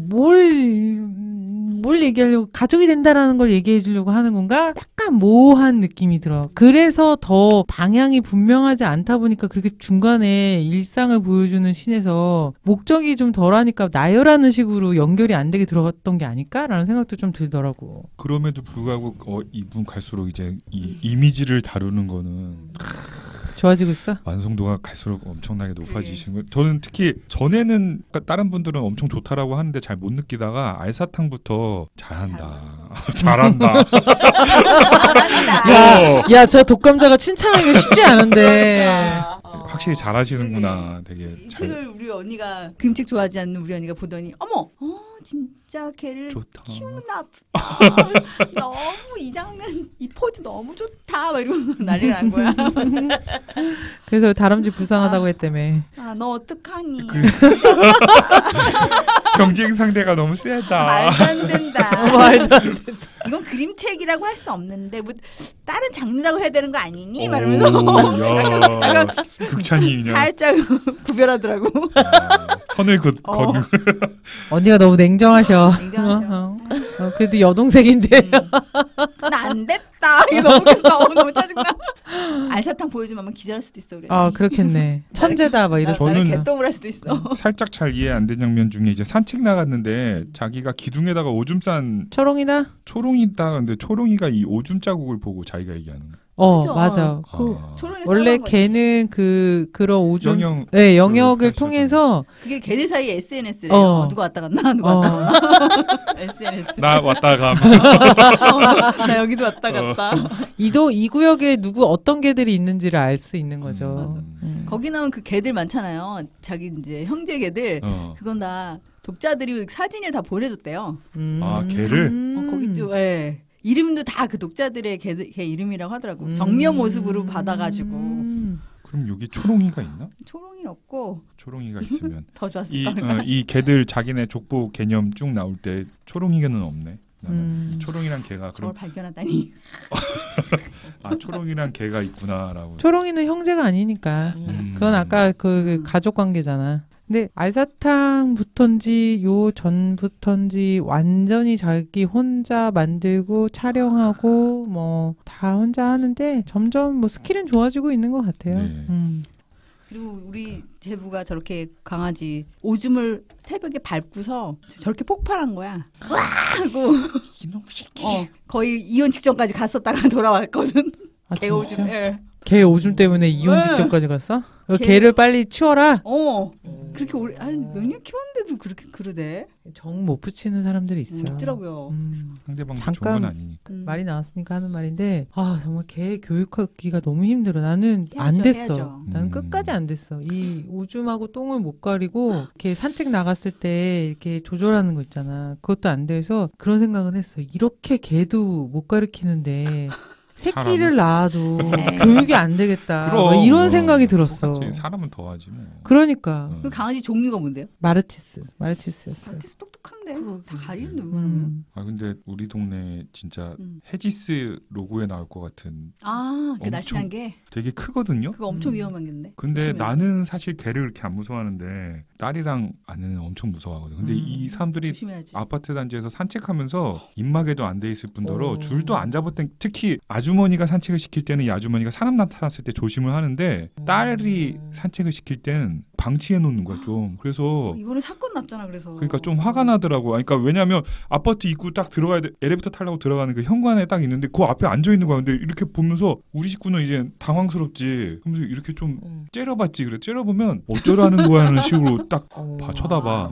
뭘 뭘 얘기하려고 가족이 된다라는 걸 얘기해 주려고 하는 건가? 약간 모호한 느낌이 들어. 그래서 더 방향이 분명하지 않다 보니까 그렇게 중간에 일상을 보여주는 신에서 목적이 좀 덜하니까 나열하는 식으로 연결이 안 되게 들어갔던 게 아닐까라는 생각도 좀 들더라고. 그럼에도 불구하고 어, 이분 갈수록 이제 이 이미지를 다루는 거는 좋아지고 있어? 완성도가 갈수록 엄청나게 높아지시는 거예요. 저는 특히 전에는 그러니까 다른 분들은 엄청 좋다라고 하는데 잘 못 느끼다가 알사탕부터 잘한다. 잘한다. 야, 야, 저 독감자가 칭찬하기가 쉽지 않은데. 확실히 잘하시는구나. 되게 이 잘. 책을 우리 언니가 그림책 좋아하지 않는 우리 언니가 보더니 어머, 어 진짜 걔를 좋다. 키우나 보다. 너무 이 장면, 이 포즈 너무 좋다. 막 이러면서 난리가 난 거야. 그래서 다람쥐 불쌍하다고 했다며. 아, 너 어떡하니? 그- 경쟁 상대가 너무 세다. 말도 안 된다. 말도 안 된다. 이건 그림책이라고 할 수 없는데 뭐 다른 장르라고 해야 되는 거 아니니? 오, 막 이러면서 야, 극찬이 그냥 살짝 구별하더라고. 아, 선을 긋 어. 거는. 언니가 너무 냉정하셔. 냉정하셔. 어, 어, 그래도 여동생인데. 음. 안 됐다. 이거 너무 됐어. 어, 너무 짜증나. 알사탕 보여주면 아마 기절할 수도 있어. 우리. 아 그렇겠네. 천재다 막 이럴 수 저는- 있어. 개똥을 할 수도 있어. 살짝 잘 이해 안 된 장면 중에 이제 산책 나갔는데 자기가 기둥에다가 오줌 싼 초롱이나? 초롱이다. 근데 초롱이가 이 오줌 자국을 보고 자기가 얘기하는 거야. 어 그죠. 맞아. 그 아. 초롱이 원래 싸우는 거지. 걔는 그 그런 오줌 영역 네, 영역을 하셔서. 통해서 그게 걔들 사이 에스엔에스래요. 어. 누가 왔다 갔나? 누가 어, 왔다 갔나? 에스엔에스. 나 왔다 가면서 나 여기도 왔다 갔다. 이도 이 구역에 누구 어떤 개들이 있는지를 알 수 있는 거죠. 음, 음. 거기 나온 그 개들 많잖아요. 자기 이제 형제 개들. 어. 그건 다 독자들이 사진을 다 보내줬대요. 음. 아, 개를? 어, 거기도 예. 이름도 다 그 독자들의 개, 개 이름이라고 하더라고. 음. 정면 모습으로 받아가지고. 음. 그럼 여기 초롱이가 있나? 초롱이는 없고 초롱이가 있으면 더 좋았을 이, 거야. 어, 이 개들 자기네 족보 개념 쭉 나올 때 초롱이는 없네. 나는 음. 이 초롱이란 개가 저걸 그럼 발견하다니. 아 초롱이란 개가 있구나라고. 초롱이는 형제가 아니니까. 음. 그건 아까 그 가족 관계잖아. 근데 알사탕부터인지 요 전부터인지 완전히 자기 혼자 만들고 촬영하고 뭐 다 혼자 하는데 점점 뭐 스킬은 좋아지고 있는 것 같아요. 네. 음. 그리고 우리 제부가 저렇게 강아지 오줌을 새벽에 밟고서 저렇게 폭발한 거야. 와 하고 이놈 새끼. 어, 거의 이혼 직전까지 갔었다가 돌아왔거든. 아, 개 진짜? 오줌. 예. 개 오줌 때문에 이혼 네. 직전까지 갔어? 그 개- 개를 빨리 치워라. 어. 그렇게 오래 아니 몇 년 키웠는데도 그렇게 그러대. 정 못 붙이는 사람들이 있어요. 음, 있더라고요. 음. 상대방도 잠깐 좋은 건 아니니까. 음. 말이 나왔으니까 하는 말인데 아 정말 개 교육하기가 너무 힘들어. 나는 안 해야죠, 됐어. 해야죠. 나는 음. 끝까지 안 됐어. 이 오줌하고 똥을 못 가리고 이렇게 산책 나갔을 때 이렇게 조절하는 거 있잖아. 그것도 안 돼서 그런 생각은 했어. 이렇게 개도 못 가르치는데 새끼를 낳아도 네. 교육이 안 되겠다. 그럼, 막 이런 어, 생각이 들었어. 똑같지. 사람은 더하지 뭐. 그러니까 어. 그 강아지 종류가 뭔데요? 마르티스, 마르티스였어요. 아티스 똑똑한데 다 가리는데 뭐. 음. 아 근데 우리 동네 진짜 음. 헤지스 로고에 나올 것 같은 아, 그 엄청- 날씬한 게 되게 크거든요. 그거 엄청 음. 위험한 건데. 근데 조심해야 돼. 나는 사실 개를 그렇게 안 무서워하는데 딸이랑 아내는 엄청 무서워하거든. 근데 음. 이 사람들이 조심해야지. 아파트 단지에서 산책하면서 입마개도 안 돼 있을 뿐더러 오. 줄도 안 잡았던 특히 아주머니가 산책을 시킬 때는 이 아주머니가 사람 나타났을 때 조심을 하는데 딸이 산책을 시킬 때는 방치해 놓는 거야 좀. 그래서 이번에 사건 났잖아. 그래서. 그러니까 좀 화가 나더라고. 그러니까 왜냐하면 아파트 입구 딱 들어가야 돼. 엘리베이터 타려고 들어가는 그 현관에 딱 있는데 그 앞에 앉아 있는 거야. 근데 이렇게 보면서 우리 식구는 이제 당황스럽지. 그러면서 이렇게 좀 음. 째려봤지. 그래 째려보면 어쩌라는 거야 하는 식으로 딱 어. 봐, 쳐다봐.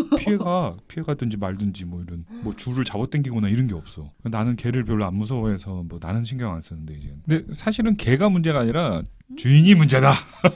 피해가 피해가든지 말든지 뭐 이런 뭐 줄을 잡아당기거나 이런 게 없어. 나는 개를 별로 안 무서워해서 뭐 나는 신경 안 쓰는데 이제. 근데 사실은 개가 문제가 아니라 주인이 문제다.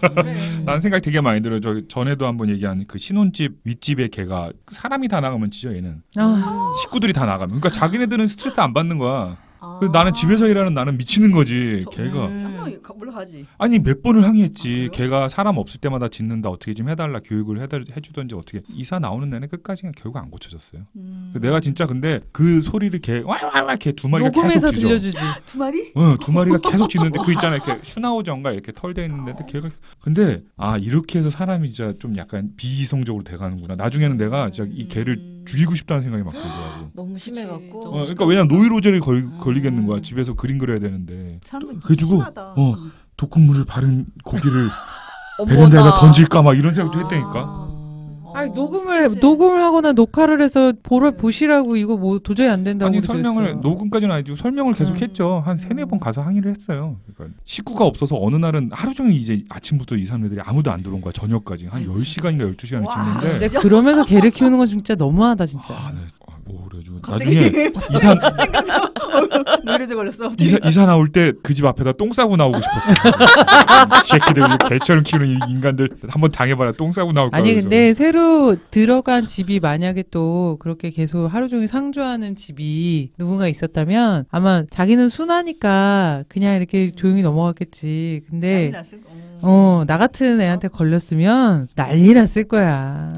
음. 라는 생각이 되게 많이 들어요. 저 전에도 한번 얘기한 그 신혼집 윗집의 개가 사람이 다 나가면 짖어 얘는. 아, 식구들이 다 나가면. 그러니까 자기네들은 스트레스 안 받는 거야. 아. 그래서 나는 집에서 일하는 나는 미치는 거지. 저- 걔가. 음. 한번 가- 올라가지. 아니 몇 번을 항의했지. 아, 그래요? 걔가 사람 없을 때마다 짖는다. 어떻게 좀 해달라. 교육을 해달, 해주던지 어떻게. 이사 나오는 내내 끝까지 그냥 결국 안 고쳐졌어요. 음. 내가 진짜 근데 그 소리를 개 와와와 개 두 마리가 녹음해서 계속 짖어. 들려주지. 두 마리? 어, 두 마리가 계속 짖는데 그 있잖아 이렇게 슈나우저인가 이렇게 털대 있는데 걔가 근데 아 이렇게 해서 사람이 진짜 좀 약간 비이성적으로 돼가는구나. 나중에는 내가 진짜 이 개를 음. 죽이고 싶다는 생각이 막 들더라고. 너무 그치. 심해갖고. 어, 그러니까 왜냐면 노이로제를 걸, 음. 걸리겠는 거야. 집에서 그림 그려야 되는데 사람은 그래가지고, 심하다. 어. 독극물을 바른 고기를 어머나. 베란다에다 던질까 막 이런 생각도 아. 했다니까. 어, 아니 녹음을 스트레스. 녹음을 하거나 녹화를 해서 보러 네. 보시라고 이거 뭐 도저히 안 된다고 아니 그랬어. 설명을 녹음까지는 아니고 설명을 계속 음. 했죠. 한 세네 번 가서 항의를 했어요. 그러니까 식구가 없어서 어느 날은 하루 종일 이제 아침부터 이 사람들이 아무도 안 들어온 거야. 저녁까지 한 열 시간인가 열두 시간을 와. 찍는데 근데 그러면서 개를 키우는 건 진짜 너무하다 진짜. 아, 네. 아, 오, 그래가지고 갑자기 나중에 이사 노이로제 걸렸어. 이사, 이사 나올 때 그 집 앞에다 똥 싸고 나오고 싶었어요. 이 새끼들 개처럼 키우는 이 인간들 한번 당해봐라 똥 싸고 나올 거야. 아니 근데 새로 들어간 집이 만약에 또 그렇게 계속 하루 종일 상주하는 집이 누군가 있었다면 아마 자기는 순하니까 그냥 이렇게 조용히 넘어갔겠지. 근데 어, 나 같은 애한테 걸렸으면 난리 났을 거야.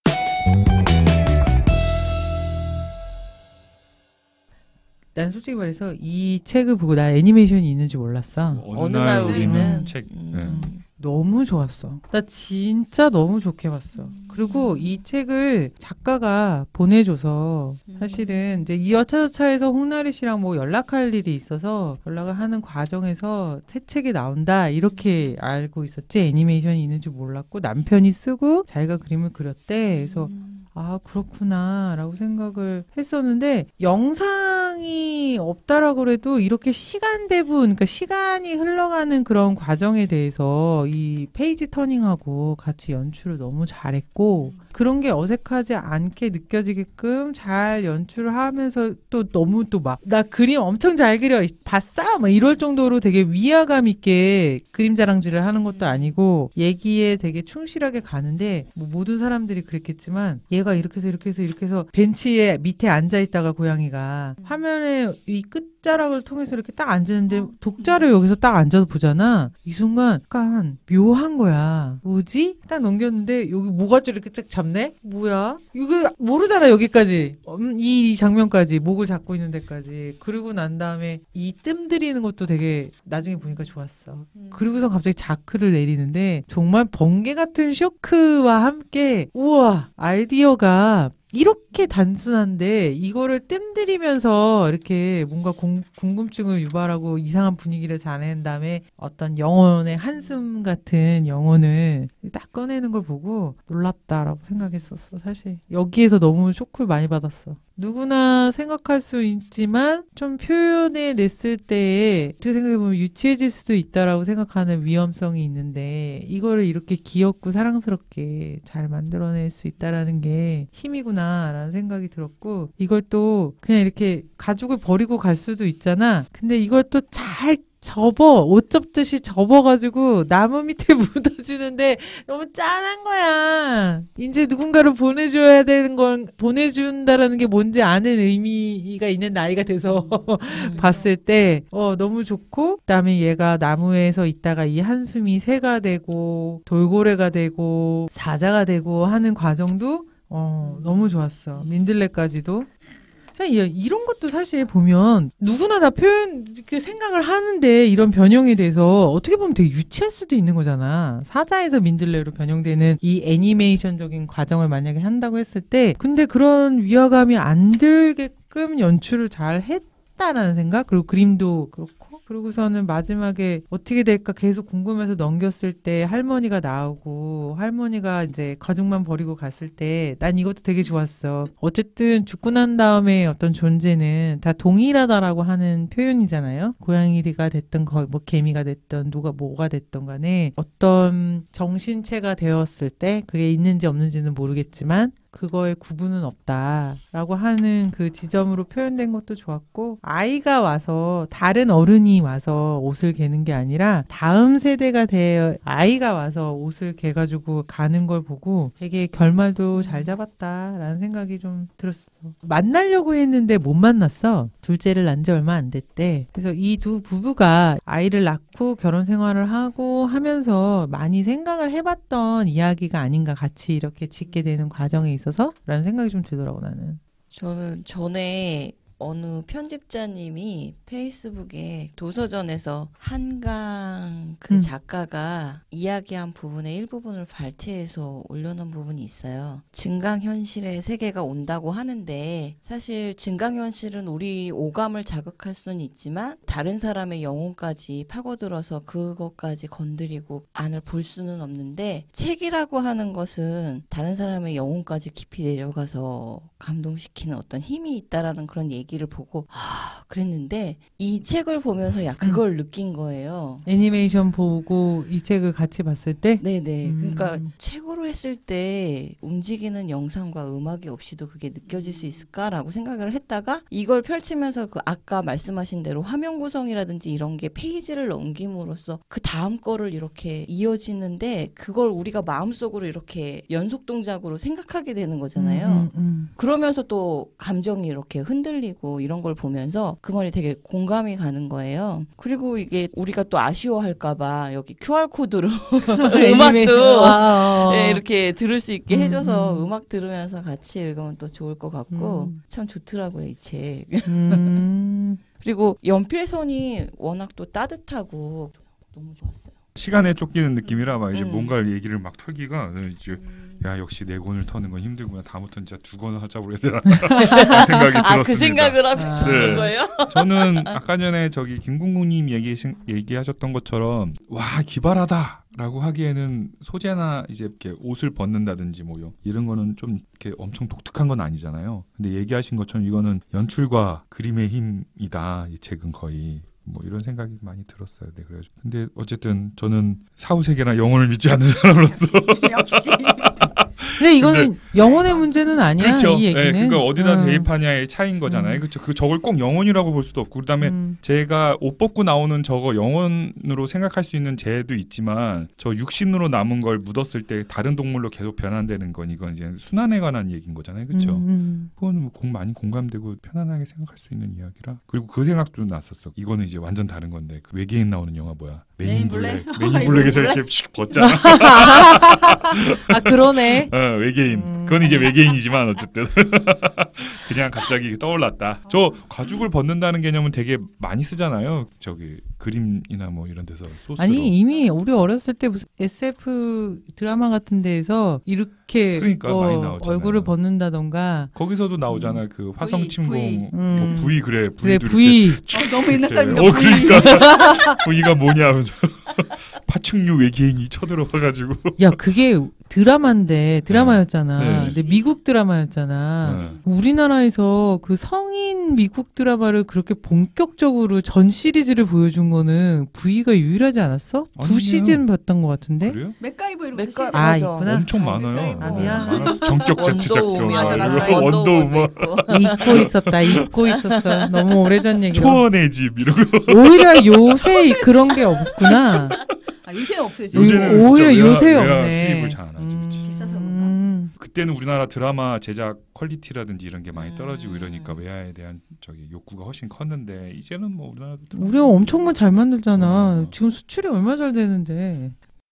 난 솔직히 말해서 이 책을 보고 나 애니메이션이 있는지 몰랐어. 어느, 어느 날 날 우리는 우리는 책. 음. 네. 너무 좋았어. 나 진짜 너무 좋게 봤어. 그리고 이 책을 작가가 보내줘서 사실은 이제 이 여차저차해서 홍나리 씨랑 뭐 연락할 일이 있어서 연락을 하는 과정에서 새 책이 나온다 이렇게 알고 있었지 애니메이션이 있는지 몰랐고 남편이 쓰고 자기가 그림을 그렸대. 그래서 아 그렇구나 라고 생각을 했었는데 영상이 없다라고 그래도 이렇게 시간 배분 그러니까 시간이 흘러가는 그런 과정에 대해서 이 페이지 터닝하고 같이 연출을 너무 잘했고 그런 게 어색하지 않게 느껴지게끔 잘 연출을 하면서 또 너무 또 막 나 그림 엄청 잘 그려 봤어? 막 이럴 정도로 되게 위화감 있게 그림 자랑질을 하는 것도 아니고 얘기에 되게 충실하게 가는데 뭐 모든 사람들이 그랬겠지만 얘가 이렇게 해서 이렇게 해서 이렇게 해서 벤치에 밑에 앉아있다가 고양이가 화면에 이 끝자락을 통해서 이렇게 딱 앉았는데 독자를 여기서 딱 앉아서 보잖아. 이 순간 약간 묘한 거야. 뭐지? 딱 넘겼는데 여기 모가지를 이렇게 딱 잡네? 뭐야? 이거 모르잖아 여기까지. 음, 이 장면까지 목을 잡고 있는 데까지. 그리고 난 다음에 이 뜸 들이는 것도 되게 나중에 보니까 좋았어. 음. 그리고선 갑자기 자크를 내리는데 정말 번개 같은 쇼크와 함께 우와 아이디어가 이렇게 단순한데 이거를 뜸들이면서 이렇게 뭔가 공, 궁금증을 유발하고 이상한 분위기를 자낸 다음에 어떤 영혼의 한숨 같은 영혼을 딱 꺼내는 걸 보고 놀랍다라고 생각했었어. 사실 여기에서 너무 쇼크를 많이 받았어. 누구나 생각할 수 있지만 좀 표현해 냈을 때에 어떻게 생각해보면 유치해질 수도 있다라고 생각하는 위험성이 있는데 이거를 이렇게 귀엽고 사랑스럽게 잘 만들어낼 수 있다라는 게 힘이구나 라는 생각이 들었고 이걸 또 그냥 이렇게 가죽을 버리고 갈 수도 있잖아. 근데 이걸 또 잘 접어 옷 접듯이 접어가지고 나무 밑에 묻어주는데 너무 짠한 거야. 이제 누군가를 보내줘야 되는 건 보내준다라는 게 뭔지 아는 의미가 있는 나이가 돼서 봤을 때 어, 너무 좋고 그다음에 얘가 나무에서 있다가 이 한숨이 새가 되고 돌고래가 되고 사자가 되고 하는 과정도 어, 너무 좋았어. 민들레까지도. 이런 것도 사실 보면 누구나 다 표현 이렇게 생각을 하는데 이런 변형에 대해서 어떻게 보면 되게 유치할 수도 있는 거잖아. 사자에서 민들레로 변형되는 이 애니메이션적인 과정을 만약에 한다고 했을 때 근데 그런 위화감이 안 들게끔 연출을 잘 했다라는 생각 그리고 그림도 그렇고 그러고서는 마지막에 어떻게 될까 계속 궁금해서 넘겼을 때 할머니가 나오고 할머니가 이제 가죽만 버리고 갔을 때 난 이것도 되게 좋았어. 어쨌든 죽고 난 다음에 어떤 존재는 다 동일하다라고 하는 표현이잖아요. 고양이가 됐든 거, 뭐 개미가 됐든 누가 뭐가 됐든 간에 어떤 정신체가 되었을 때 그게 있는지 없는지는 모르겠지만 그거에 구분은 없다라고 하는 그 지점으로 표현된 것도 좋았고 아이가 와서 다른 어른이 와서 옷을 개는 게 아니라 다음 세대가 돼 아이가 와서 옷을 개가지고 가는 걸 보고 되게 결말도 잘 잡았다라는 생각이 좀 들었어. 만나려고 했는데 못 만났어. 둘째를 낳은 지 얼마 안 됐대. 그래서 이 두 부부가 아이를 낳고 결혼 생활을 하고 하면서 많이 생각을 해봤던 이야기가 아닌가 같이 이렇게 짓게 되는 과정에 있어서 라는 생각이 좀 들더라고 나는. 저는 전에 어느 편집자님이 페이스북에 도서전에서 한강 그 음. 작가가 이야기한 부분의 일부분을 발췌해서 올려놓은 부분이 있어요. 증강현실의 세계가 온다고 하는데 사실 증강현실은 우리 오감을 자극할 수는 있지만 다른 사람의 영혼까지 파고들어서 그것까지 건드리고 안을 볼 수는 없는데 책이라고 하는 것은 다른 사람의 영혼까지 깊이 내려가서 감동시키는 어떤 힘이 있다라는 그런 얘기 얘기를 보고 아 그랬는데 이 책을 보면서 야 그걸 음. 느낀 거예요. 애니메이션 보고 이 책을 같이 봤을 때? 네네. 음. 그러니까 책으로 했을 때 움직이는 영상과 음악이 없이도 그게 느껴질 수 있을까라고 생각을 했다가 이걸 펼치면서 그 아까 말씀하신 대로 화면 구성이라든지 이런 게 페이지를 넘김으로써 그 다음 거를 이렇게 이어지는데 그걸 우리가 마음속으로 이렇게 연속 동작으로 생각하게 되는 거잖아요. 음, 음. 그러면서 또 감정이 이렇게 흔들리고 이런 걸 보면서 그 말이 되게 공감이 가는 거예요. 그리고 이게 우리가 또 아쉬워할까봐 여기 큐알코드로 음악도 아, 어. 네, 이렇게 들을 수 있게 음, 해줘서 음. 음악 들으면서 같이 읽으면 또 좋을 것 같고 음. 참 좋더라고요, 이 책. 음. 그리고 연필선이 워낙 또 따뜻하고 너무 좋았어요. 시간에 쫓기는 느낌이라 막 이제 음. 뭔가 얘기를 막 털기가 이제 야 역시 네 권을 터는 건 힘들구나. 다음부터는 진짜 두 권을 하자고 해야 되나 생각이 들었습니다. 아, 그 생각을 하면서 네. 쓰는 거예요? 저는 아까 전에 저기 김궁궁님 얘기 얘기하셨던 것처럼 와 기발하다라고 하기에는 소재나 이제 이렇게 옷을 벗는다든지 뭐 이런 거는 좀 이렇게 엄청 독특한 건 아니잖아요. 근데 얘기하신 것처럼 이거는 연출과 그림의 힘이다. 이 책은 거의. 뭐 이런 생각이 많이 들었어요. 네, 그래가지고. 근데 어쨌든 저는 사후세계나 영혼을 믿지 않는 사람으로서 역시. 근데 이거는 영혼의 문제는 아니야. 그렇죠. 이 얘기는. 네, 그러니까 어디다 음. 대입하냐의 차이인 거잖아요. 음. 그렇죠. 그 저걸 꼭 영혼이라고 볼 수도 없고 그다음에 음. 제가 옷 벗고 나오는 저거 영혼으로 생각할 수 있는 재도 있지만 저 육신으로 남은 걸 묻었을 때 다른 동물로 계속 변환되는 건 이건 이제 순환에 관한 얘기인 거잖아요. 그렇죠. 음, 음. 그거는 뭐 공 많이 공감되고 편안하게 생각할 수 있는 이야기라. 그리고 그 생각도 났었어. 이거는 이제 완전 다른 건데 그 외계인 나오는 영화 뭐야? 메인 블랙. 메인 블랙에서 이렇게 슉 벗잖아. 아 그러네. 어, 외계인. 음. 그건 이제 외계인이지만 어쨌든 그냥 갑자기 떠올랐다. 저 가죽을 벗는다는 개념은 되게 많이 쓰잖아요. 저기 그림이나 뭐 이런 데서 소스로. 아니 이미 우리 어렸을 때 무슨 에스에프 드라마 같은 데에서 이렇게 그러니까 어, 많이 나오잖아요. 얼굴을 벗는다던가. 거기서도 나오잖아. 음. 그 화성 V, 침공 V. 뭐 음. V 그래. 그래 V도 V. 이렇게 어, 너무 옛날 사람이다. 어 그러니까 V가 뭐냐 하면서 파충류 외계인이 쳐들어와가지고. 야 그게 드라마인데 드라마였잖아. 네. 근데 미국 드라마였잖아. 네. 우리나라에서 그 성인 미국 드라마를 그렇게 본격적으로 전 시리즈를 보여준 거는 V가 유일하지 않았어? 두 아니요. 시즌 봤던 것 같은데. 그래요? 맥가이버 이런 맥가- 거 아 맞아. 있구나. 엄청 아, 많아요. 아, 어, 미안. 많았어. 전격 제트 작전. 맞아, 맞아. 그리고 원더우먼. 잊고 있었다. 잊고 있었어. 너무 오래전 얘기야. 초원의 집 이런 거. 오히려 요새 그런 게 없구나. 아, 요새 없어요. 요- 요새는 오히려 진짜 요새 외화- 외화 없네. 수입을 잘 안 하지. 그치. 비싸서 그런가? 음. 그때는 우리나라 드라마 제작 퀄리티라든지 이런 게 많이 떨어지고 음. 이러니까 외화에 대한 저기 욕구가 훨씬 컸는데 이제는 뭐 우리나라도 드라마 우리가 엄청만 잘 만들잖아. 어. 지금 수출이 얼마 잘 되는데.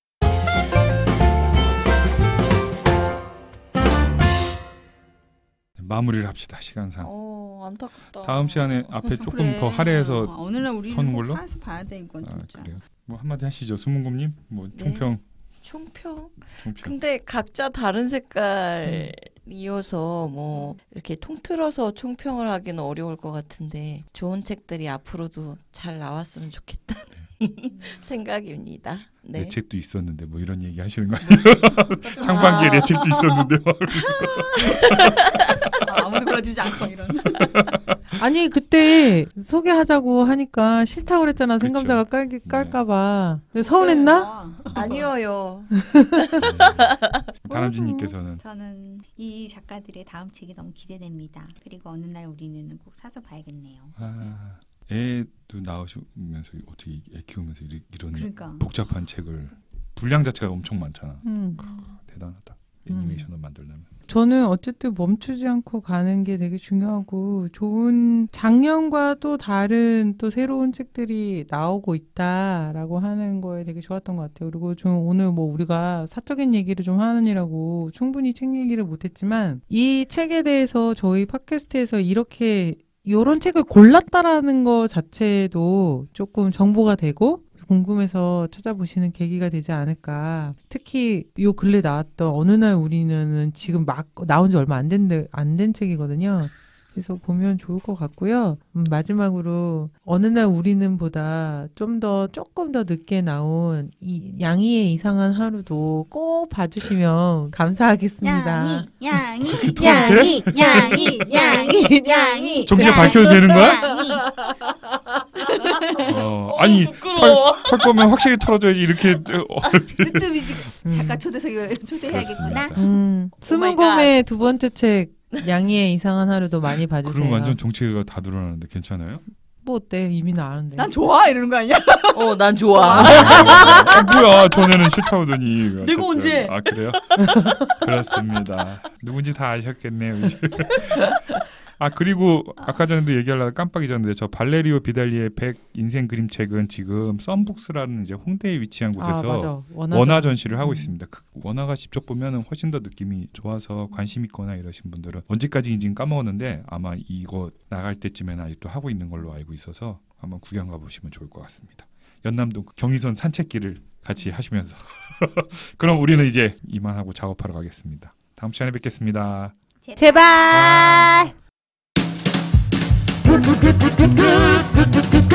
마무리를 합시다 시간상. 어 안타깝다. 다음 시간에 앞에 조금 그래. 더 할애해서 아, 오늘날 우리는 터는 꼭 걸로? 차에서 봐야 돼 이건 아, 진짜. 그래요. 뭐 한마디 하시죠, 수문금님. 뭐 네. 총평. 총평. 총평. 근데 각자 다른 색깔이어서 뭐 이렇게 통틀어서 총평을 하기는 어려울 것 같은데 좋은 책들이 앞으로도 잘 나왔으면 좋겠다는 생각입니다. 네. 내 책도 있었는데 뭐 이런 얘기 하시는 거 아니에요? 상반기에 아. 내 책도 있었는데 막. 아, 아무도 그러주지 않고 이런. 아니 그때 소개하자고 하니까 싫다고 그랬잖아. 그쵸. 생감자가 깔, 네. 깔까봐. 서운했나? 아, 아니어요. 다람쥐님께서는 저는 이 작가들의 다음 책이 너무 기대됩니다. 그리고 어느 날 우리는 꼭 사서 봐야겠네요. 아, 애도 나오시면서 어떻게 애 키우면서 이런, 이런 그러니까. 복잡한 책을 분량 자체가 엄청 많잖아. 음. 대단하다. 애니메이션을 만들려면. 저는 어쨌든 멈추지 않고 가는 게 되게 중요하고 좋은 작년과 또 다른 또 새로운 책들이 나오고 있다라고 하는 거에 되게 좋았던 것 같아요. 그리고 좀 오늘 뭐 우리가 사적인 얘기를 좀 하느니라고 충분히 책 얘기를 못했지만 이 책에 대해서 저희 팟캐스트에서 이렇게 요런 책을 골랐다라는 거 자체도 조금 정보가 되고 궁금해서 찾아보시는 계기가 되지 않을까. 특히 요 근래 나왔던 어느 날 우리는 지금 막 나온 지 얼마 안 된, 안 된 책이거든요. 그래서 보면 좋을 것 같고요. 음, 마지막으로 어느 날 우리는 보다 좀 더 조금 더 늦게 나온 이 양이의 이상한 하루도 꼭 봐주시면 감사하겠습니다. 양이, 양이, 또 양이, 양이, 양이, 양이. 정체 양이, 밝혀도 되는 거야? 양이. 어, 아니 부끄러워. 털, 털 거면 확실히 털어줘야지 이렇게 얼핏. 뜨뜻이지. 음. 작가 초대석 초대해야겠구나. 그렇습니다. 음, 숨은 곰의 두 번째 책 양이의 이상한 하루도 많이 봐주세요. 그럼 완전 정체가 다 드러나는데 괜찮아요? 뭐 어때? 이미 나왔는데. 난 좋아 이러는 거 아니야? 어, 난 좋아. 아, 뭐야 전에는 싫다고 하더니 내가 어쨌든. 언제? 아 그래요? 그렇습니다. 누군지 다 아셨겠네요 이제. 아 그리고 아까 전에도 얘기하려다 깜빡 잊었는데 저 발레리오 비달리의 백 인생 그림책은 지금 썬북스라는 이제 홍대에 위치한 아, 곳에서 맞아. 원화, 원화 전시를 하고 음. 있습니다. 그 원화가 직접 보면은 훨씬 더 느낌이 좋아서 관심 있거나 이러신 분들은 언제까지인지는 까먹었는데 아마 이거 나갈 때쯤에는 아직도 하고 있는 걸로 알고 있어서 한번 구경 가보시면 좋을 것 같습니다. 연남동 경의선 산책길을 같이 하시면서 그럼 우리는 이제 이만하고 작업하러 가겠습니다. 다음 시간에 뵙겠습니다. 제발.